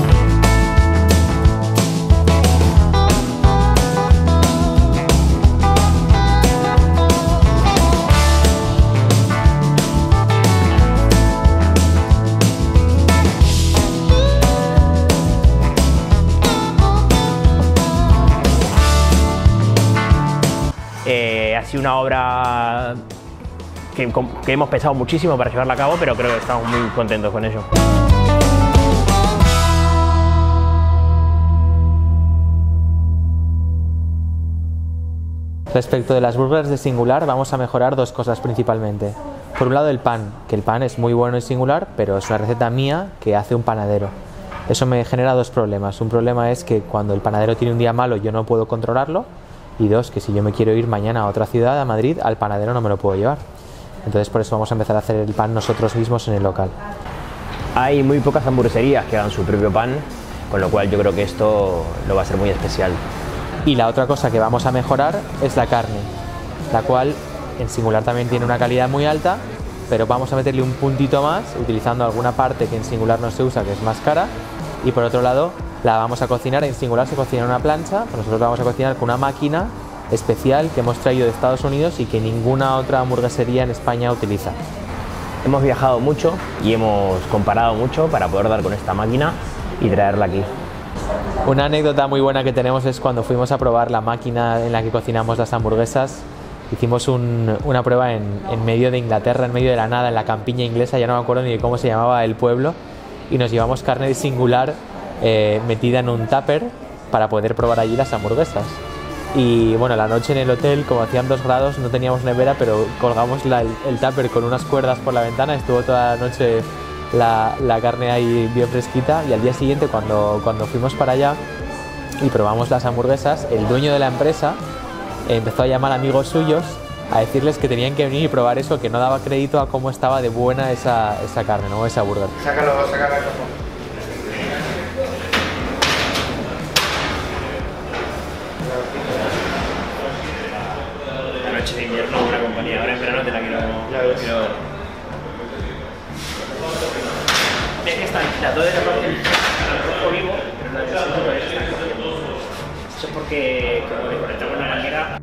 Ha sido una obra que hemos pensado muchísimo para llevarla a cabo, pero creo que estamos muy contentos con ello. Respecto de las burgers de Singular, vamos a mejorar dos cosas principalmente. Por un lado el pan, que el pan es muy bueno en Singular, pero es una receta mía que hace un panadero. Eso me genera dos problemas. Un problema es que cuando el panadero tiene un día malo yo no puedo controlarlo, y dos, que si yo me quiero ir mañana a otra ciudad, a Madrid, al panadero no me lo puedo llevar. Entonces por eso vamos a empezar a hacer el pan nosotros mismos en el local. Hay muy pocas hamburgueserías que hagan su propio pan, con lo cual yo creo que esto lo va a ser muy especial. Y la otra cosa que vamos a mejorar es la carne, la cual en Singular también tiene una calidad muy alta, pero vamos a meterle un puntito más utilizando alguna parte que en Singular no se usa, que es más cara, y por otro lado la vamos a cocinar. En Singular se cocina en una plancha, pero nosotros la vamos a cocinar con una máquina especial que hemos traído de Estados Unidos y que ninguna otra hamburguesería en España utiliza. Hemos viajado mucho y hemos comparado mucho para poder dar con esta máquina y traerla aquí. Una anécdota muy buena que tenemos es cuando fuimos a probar la máquina en la que cocinamos las hamburguesas. Hicimos una prueba en medio de Inglaterra, en medio de la nada, en la campiña inglesa, ya no me acuerdo ni de cómo se llamaba el pueblo, y nos llevamos carne de Singular metida en un tupper para poder probar allí las hamburguesas. Y bueno, la noche en el hotel, como hacían 2 grados, no teníamos nevera, pero colgamos el tupper con unas cuerdas por la ventana, estuvo toda la noche la carne ahí bien fresquita, y al día siguiente cuando fuimos para allá y probamos las hamburguesas, el dueño de la empresa empezó a llamar a amigos suyos a decirles que tenían que venir y probar eso, que no daba crédito a cómo estaba de buena esa carne, ¿no? Esa burger. Sácalo. La noche de invierno, una compañía, ahora en verano te la quiero ver. Es que está la toda la parte del rojo vivo, pero la del centro es esta. Eso es porque como desconectamos la manguera.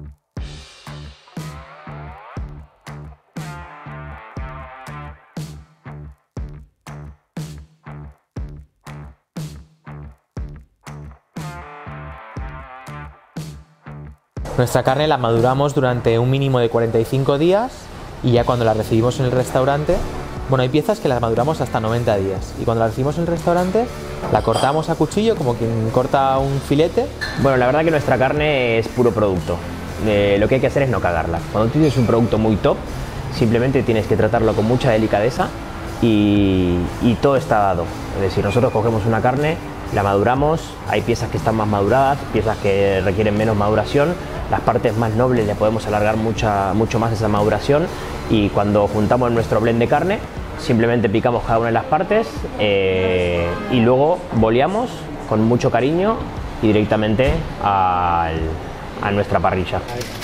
Nuestra carne la maduramos durante un mínimo de 45 días y ya cuando la recibimos en el restaurante, bueno, hay piezas que las maduramos hasta 90 días y cuando la recibimos en el restaurante la cortamos a cuchillo como quien corta un filete. Bueno, la verdad que nuestra carne es puro producto. Lo que hay que hacer es no cagarla. Cuando tienes un producto muy top, simplemente tienes que tratarlo con mucha delicadeza y todo está dado. Es decir, nosotros cogemos una carne, la maduramos, hay piezas que están más maduradas, piezas que requieren menos maduración, las partes más nobles le podemos alargar mucho más esa maduración, y cuando juntamos nuestro blend de carne simplemente picamos cada una de las partes y luego boleamos con mucho cariño y directamente a nuestra parrilla.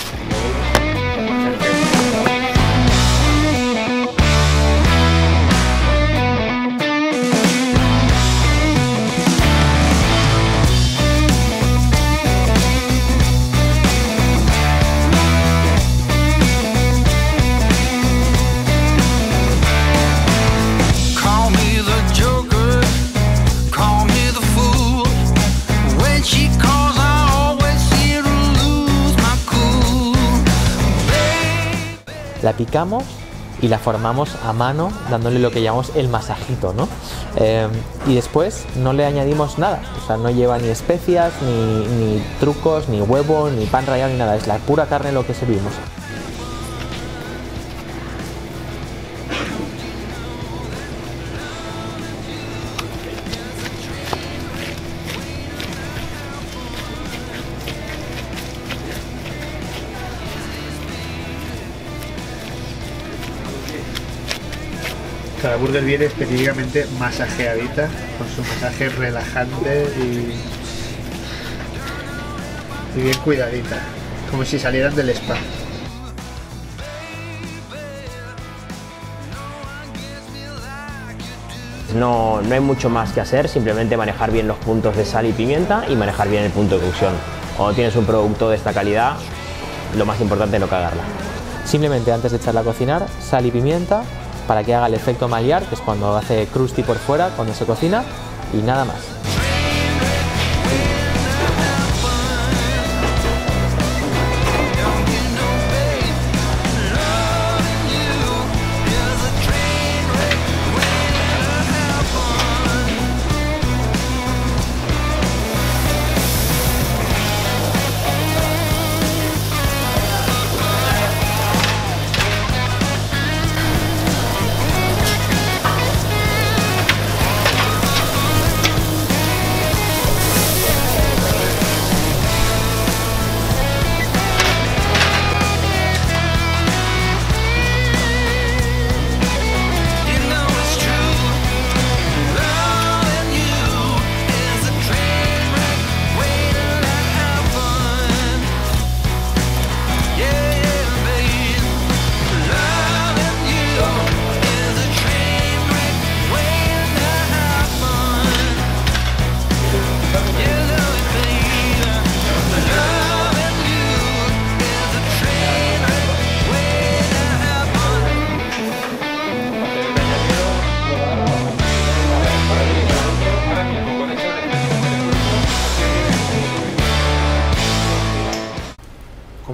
La picamos y la formamos a mano dándole lo que llamamos el masajito, ¿no? Y después no le añadimos nada, o sea, no lleva ni especias, ni trucos, ni huevo, ni pan rallado, ni nada, es la pura carne lo que servimos. Cada burger viene específicamente masajeadita, con su masaje relajante y bien cuidadita, como si salieran del spa. No hay mucho más que hacer, simplemente manejar bien los puntos de sal y pimienta y manejar bien el punto de cocción. Cuando tienes un producto de esta calidad, lo más importante es no cagarla. Simplemente antes de echarla a cocinar, sal y pimienta para que haga el efecto Maillard, que es cuando hace crusty por fuera, cuando se cocina, y nada más.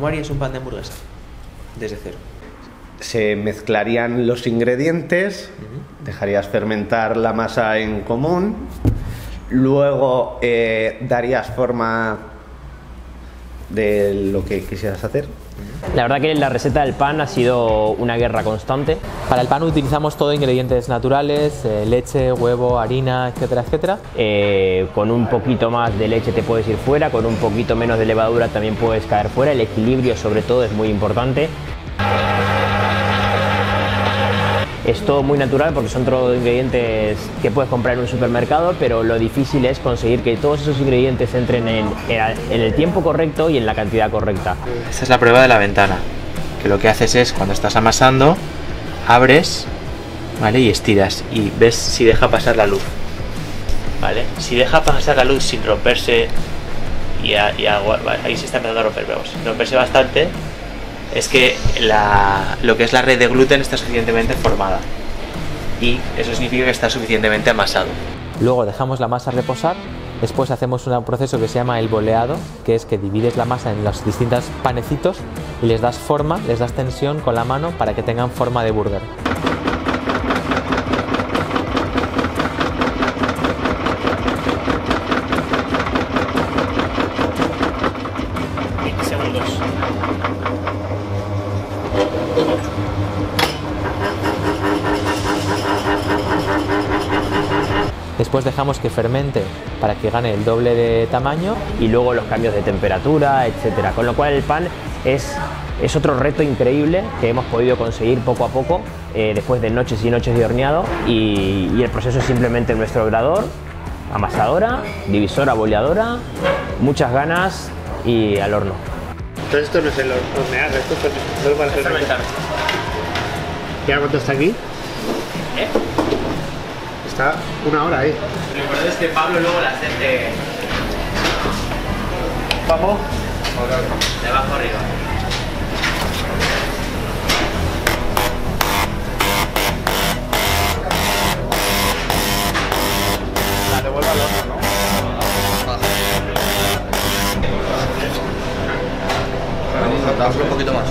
¿Cómo harías un pan de hamburguesa? Desde cero. Se mezclarían los ingredientes, dejarías fermentar la masa en común, luego darías forma de lo que quisieras hacer. La verdad que la receta del pan ha sido una guerra constante. Para el pan utilizamos todo ingredientes naturales, leche, huevo, harina, etcétera, etcétera. Con un poquito más de leche te puedes ir fuera, con un poquito menos de levadura también puedes caer fuera. El equilibrio sobre todo es muy importante. Es todo muy natural porque son todos ingredientes que puedes comprar en un supermercado, pero lo difícil es conseguir que todos esos ingredientes entren en el tiempo correcto y en la cantidad correcta. Esta es la prueba de la ventana, que lo que haces es, cuando estás amasando, abres, ¿vale? Y estiras y ves si deja pasar la luz, ¿vale? Si deja pasar la luz sin romperse ahí se está empezando a romper, pero sin romperse bastante, es que lo que es la red de gluten está suficientemente formada y eso significa que está suficientemente amasado. Luego dejamos la masa reposar, después hacemos un proceso que se llama el boleado, que es que divides la masa en los distintos panecitos y les das forma, les das tensión con la mano para que tengan forma de burger. 20 segundos. Después dejamos que fermente para que gane el doble de tamaño. Y luego los cambios de temperatura, etcétera. Con lo cual el pan es otro reto increíble que hemos podido conseguir poco a poco después de noches y noches de horneado. Y el proceso es simplemente nuestro obrador, amasadora, divisora, boleadora, muchas ganas y al horno. Entonces esto no es el hornear, esto es solo para fermentar. ¿Y ahora cuánto está aquí? Está 1 hora ahí. Lo importante es que Pablo luego la hace Vamos. de abajo arriba. La devuelvo al horno, ¿no? Damos un poquito más.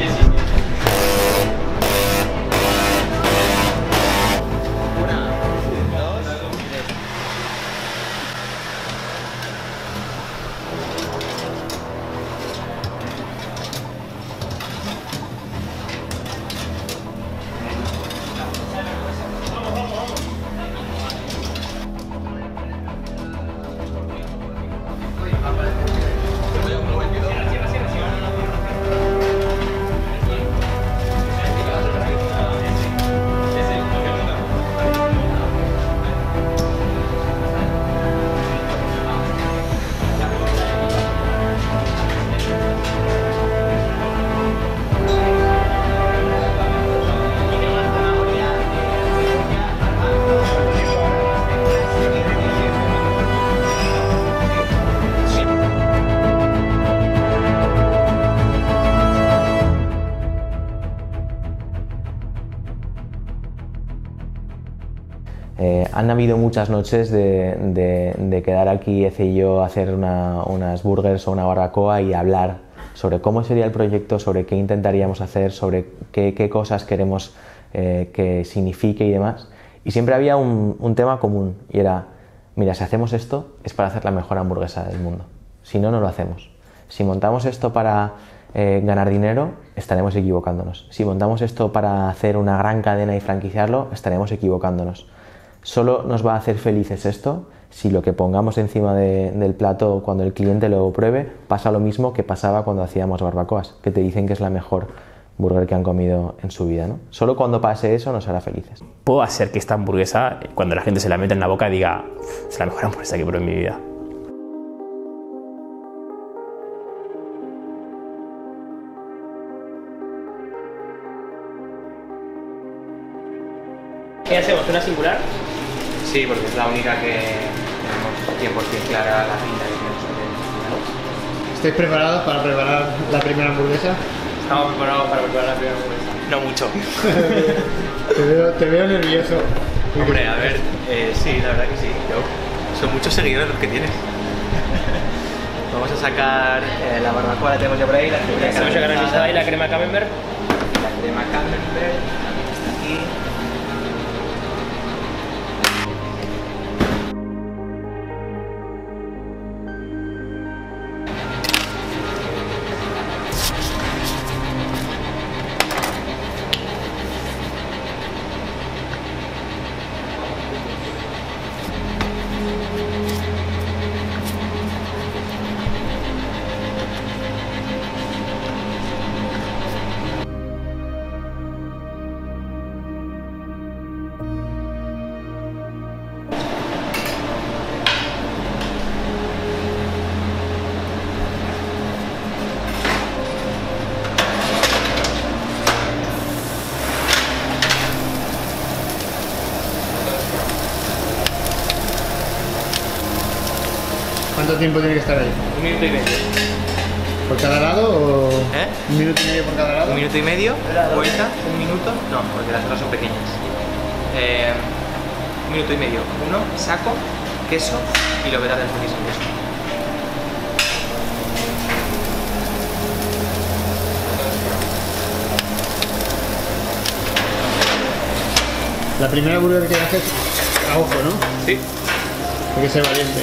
Han habido muchas noches de quedar aquí, Ece y yo, hacer unas burgers o una barbacoa y hablar sobre cómo sería el proyecto, sobre qué intentaríamos hacer, sobre qué cosas queremos que signifique y demás. Y siempre había un tema común y era, mira, si hacemos esto es para hacer la mejor hamburguesa del mundo. Si no, no lo hacemos. Si montamos esto para ganar dinero, estaremos equivocándonos. Si montamos esto para hacer una gran cadena y franquiciarlo, estaremos equivocándonos. Solo nos va a hacer felices esto si lo que pongamos encima del plato cuando el cliente lo pruebe pasa lo mismo que pasaba cuando hacíamos barbacoas, que te dicen que es la mejor burger que han comido en su vida, ¿no? Solo cuando pase eso nos hará felices. Puedo hacer que esta hamburguesa, cuando la gente se la meta en la boca, diga, es la mejor hamburguesa que he probado en mi vida. ¿Qué hacemos? ¿Una singular? Sí, porque es la única que tenemos 100% clara la pinta que tenemos. ¿Estáis preparados para preparar la primera hamburguesa? Estamos preparados para preparar la primera hamburguesa. No mucho. te veo nervioso. Hombre, a ver, sí, la verdad que sí. Son muchos seguidores los que tienes. Vamos a sacar la barbacoa, la tenemos ya por ahí, la cebolla caramelizada y la crema camembert. La crema camembert está aquí. ¿Cuánto tiempo tiene que estar ahí? 1 minuto y medio. ¿Por cada lado o...? ¿Eh? 1 minuto y medio por cada lado. 1 minuto y medio, vuelta, 1 minuto, no, porque las otras son pequeñas. 1 minuto y medio, uno, saco, queso y lo verás después sin queso. La primera burger que haces a ojo, ¿no? Sí. Hay que ser valiente.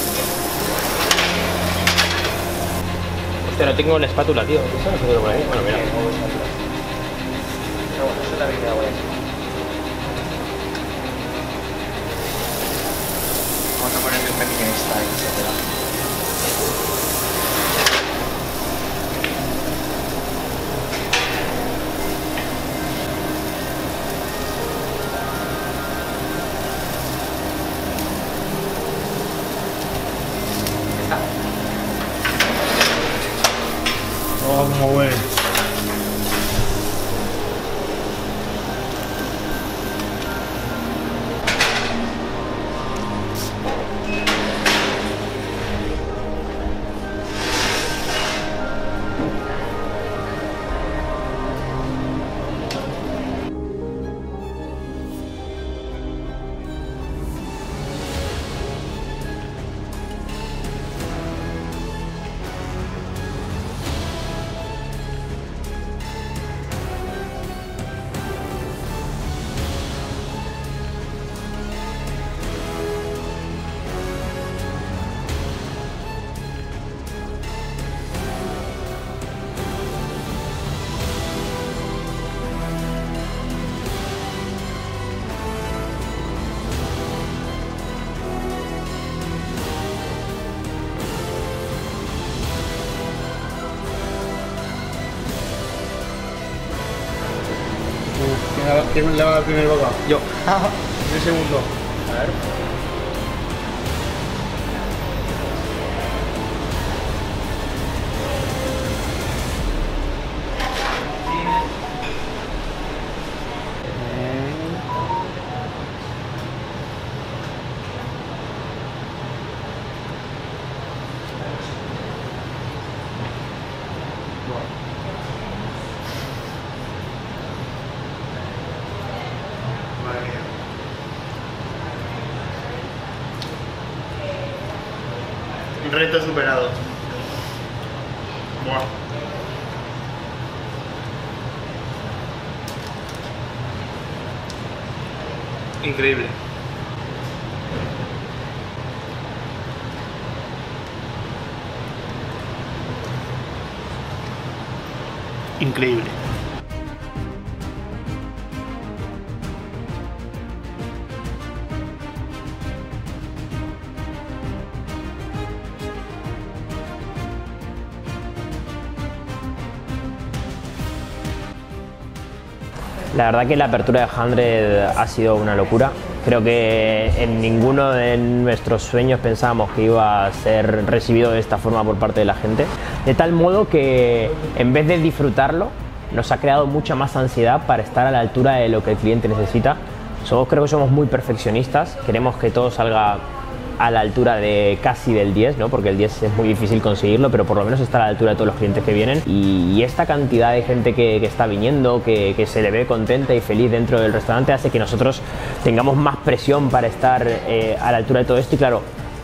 Hostia, no tengo la espátula, tío. ¿Eso no se por ahí? Bueno, mira. Vamos a ponerle un pequeño extra ahí, etcétera. Oh, como bueno. ¿Quién le va a dar el primer bocado? Yo. El segundo. A ver. Reto superado. Buah. Increíble. Increíble. La verdad que la apertura de 100 ha sido una locura. Creo que en ninguno de nuestros sueños pensábamos que iba a ser recibido de esta forma por parte de la gente. De tal modo que en vez de disfrutarlo, nos ha creado mucha más ansiedad para estar a la altura de lo que el cliente necesita. Creo que somos muy perfeccionistas, queremos que todo salga a la altura de casi del 10, ¿no? Porque el 10 es muy difícil conseguirlo, pero por lo menos está a la altura de todos los clientes que vienen. Y esta cantidad de gente que está viniendo, que se le ve contenta y feliz dentro del restaurante, hace que nosotros tengamos más presión para estar a la altura de todo esto. Y claro,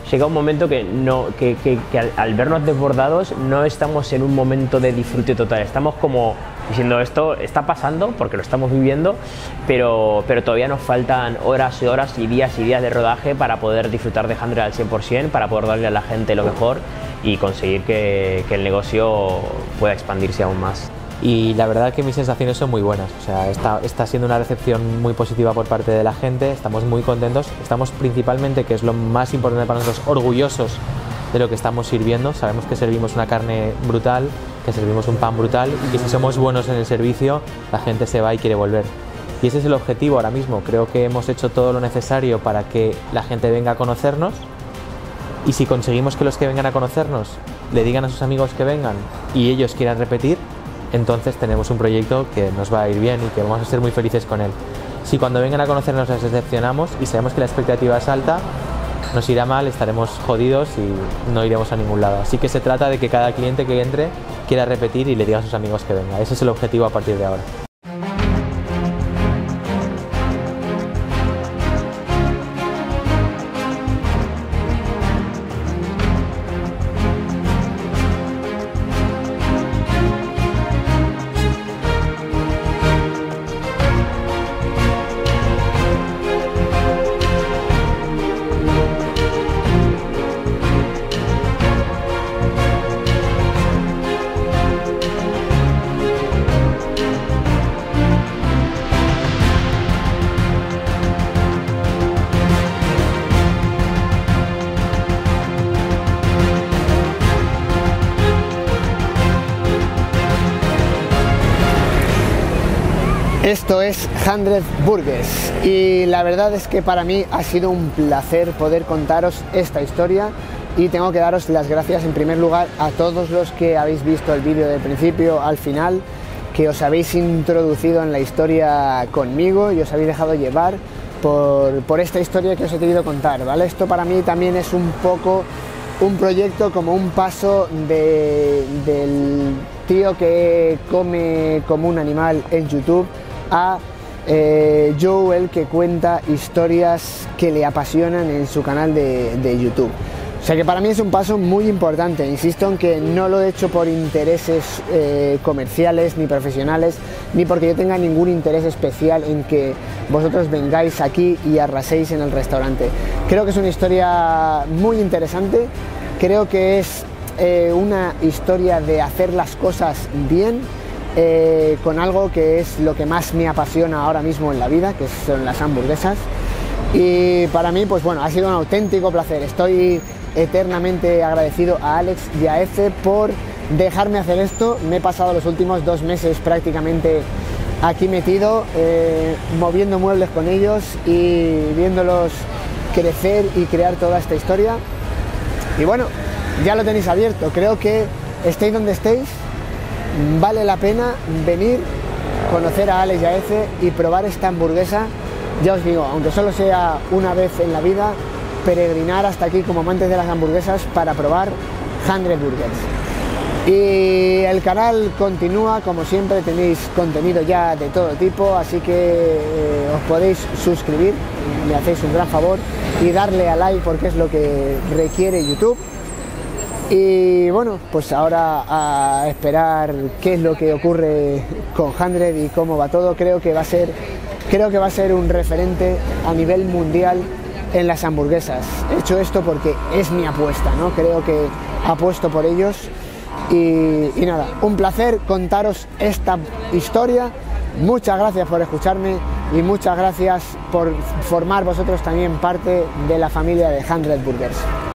llega un momento que al vernos desbordados no estamos en un momento de disfrute total, estamos como diciendo esto está pasando porque lo estamos viviendo, pero todavía nos faltan horas y horas y días de rodaje para poder disfrutar de 100 al 100%, para poder darle a la gente lo mejor y conseguir que el negocio pueda expandirse aún más. Y la verdad que mis sensaciones son muy buenas, o sea, está siendo una recepción muy positiva por parte de la gente, estamos muy contentos, estamos principalmente, que es lo más importante para nosotros, orgullosos de lo que estamos sirviendo. Sabemos que servimos una carne brutal, que servimos un pan brutal y que si somos buenos en el servicio la gente se va y quiere volver. Y ese es el objetivo ahora mismo. Creo que hemos hecho todo lo necesario para que la gente venga a conocernos, y si conseguimos que los que vengan a conocernos le digan a sus amigos que vengan y ellos quieran repetir, entonces tenemos un proyecto que nos va a ir bien y que vamos a ser muy felices con él. Si cuando vengan a conocernos les decepcionamos y sabemos que la expectativa es alta, nos irá mal, estaremos jodidos y no iremos a ningún lado. Así que se trata de que cada cliente que entre quiera repetir y le diga a sus amigos que venga. Ese es el objetivo a partir de ahora. Esto es 100 Burgers y la verdad es que para mí ha sido un placer poder contaros esta historia, y tengo que daros las gracias en primer lugar a todos los que habéis visto el vídeo del principio al final, que os habéis introducido en la historia conmigo y os habéis dejado llevar por esta historia que os he querido contar, ¿vale? Esto para mí también es un poco un proyecto como un paso del tío que come como un animal en YouTube a Joel, que cuenta historias que le apasionan en su canal de YouTube. O sea que para mí es un paso muy importante. Insisto en que no lo he hecho por intereses comerciales ni profesionales, ni porque yo tenga ningún interés especial en que vosotros vengáis aquí y arraséis en el restaurante. Creo que es una historia muy interesante, creo que es una historia de hacer las cosas bien, con algo que es lo que más me apasiona ahora mismo en la vida, que son las hamburguesas. Y para mí, pues bueno, ha sido un auténtico placer. Estoy eternamente agradecido a Alex y a Efe por dejarme hacer esto. Me he pasado los últimos 2 meses prácticamente aquí metido, moviendo muebles con ellos y viéndolos crecer y crear toda esta historia. Y bueno, ya lo tenéis abierto. Creo que estéis donde estéis, vale la pena venir, conocer a Alex y a Efe y probar esta hamburguesa. Ya os digo, aunque solo sea una vez en la vida, peregrinar hasta aquí como amantes de las hamburguesas para probar 100 Burgers. Y el canal continúa, como siempre tenéis contenido ya de todo tipo, así que os podéis suscribir, me hacéis un gran favor, y darle a like porque es lo que requiere YouTube. Y bueno, pues ahora a esperar qué es lo que ocurre con 100 y cómo va todo. Creo que va a ser un referente a nivel mundial en las hamburguesas. He hecho esto porque es mi apuesta, ¿no? Creo que apuesto por ellos. Y nada, un placer contaros esta historia. Muchas gracias por escucharme y muchas gracias por formar vosotros también parte de la familia de 100 Burgers.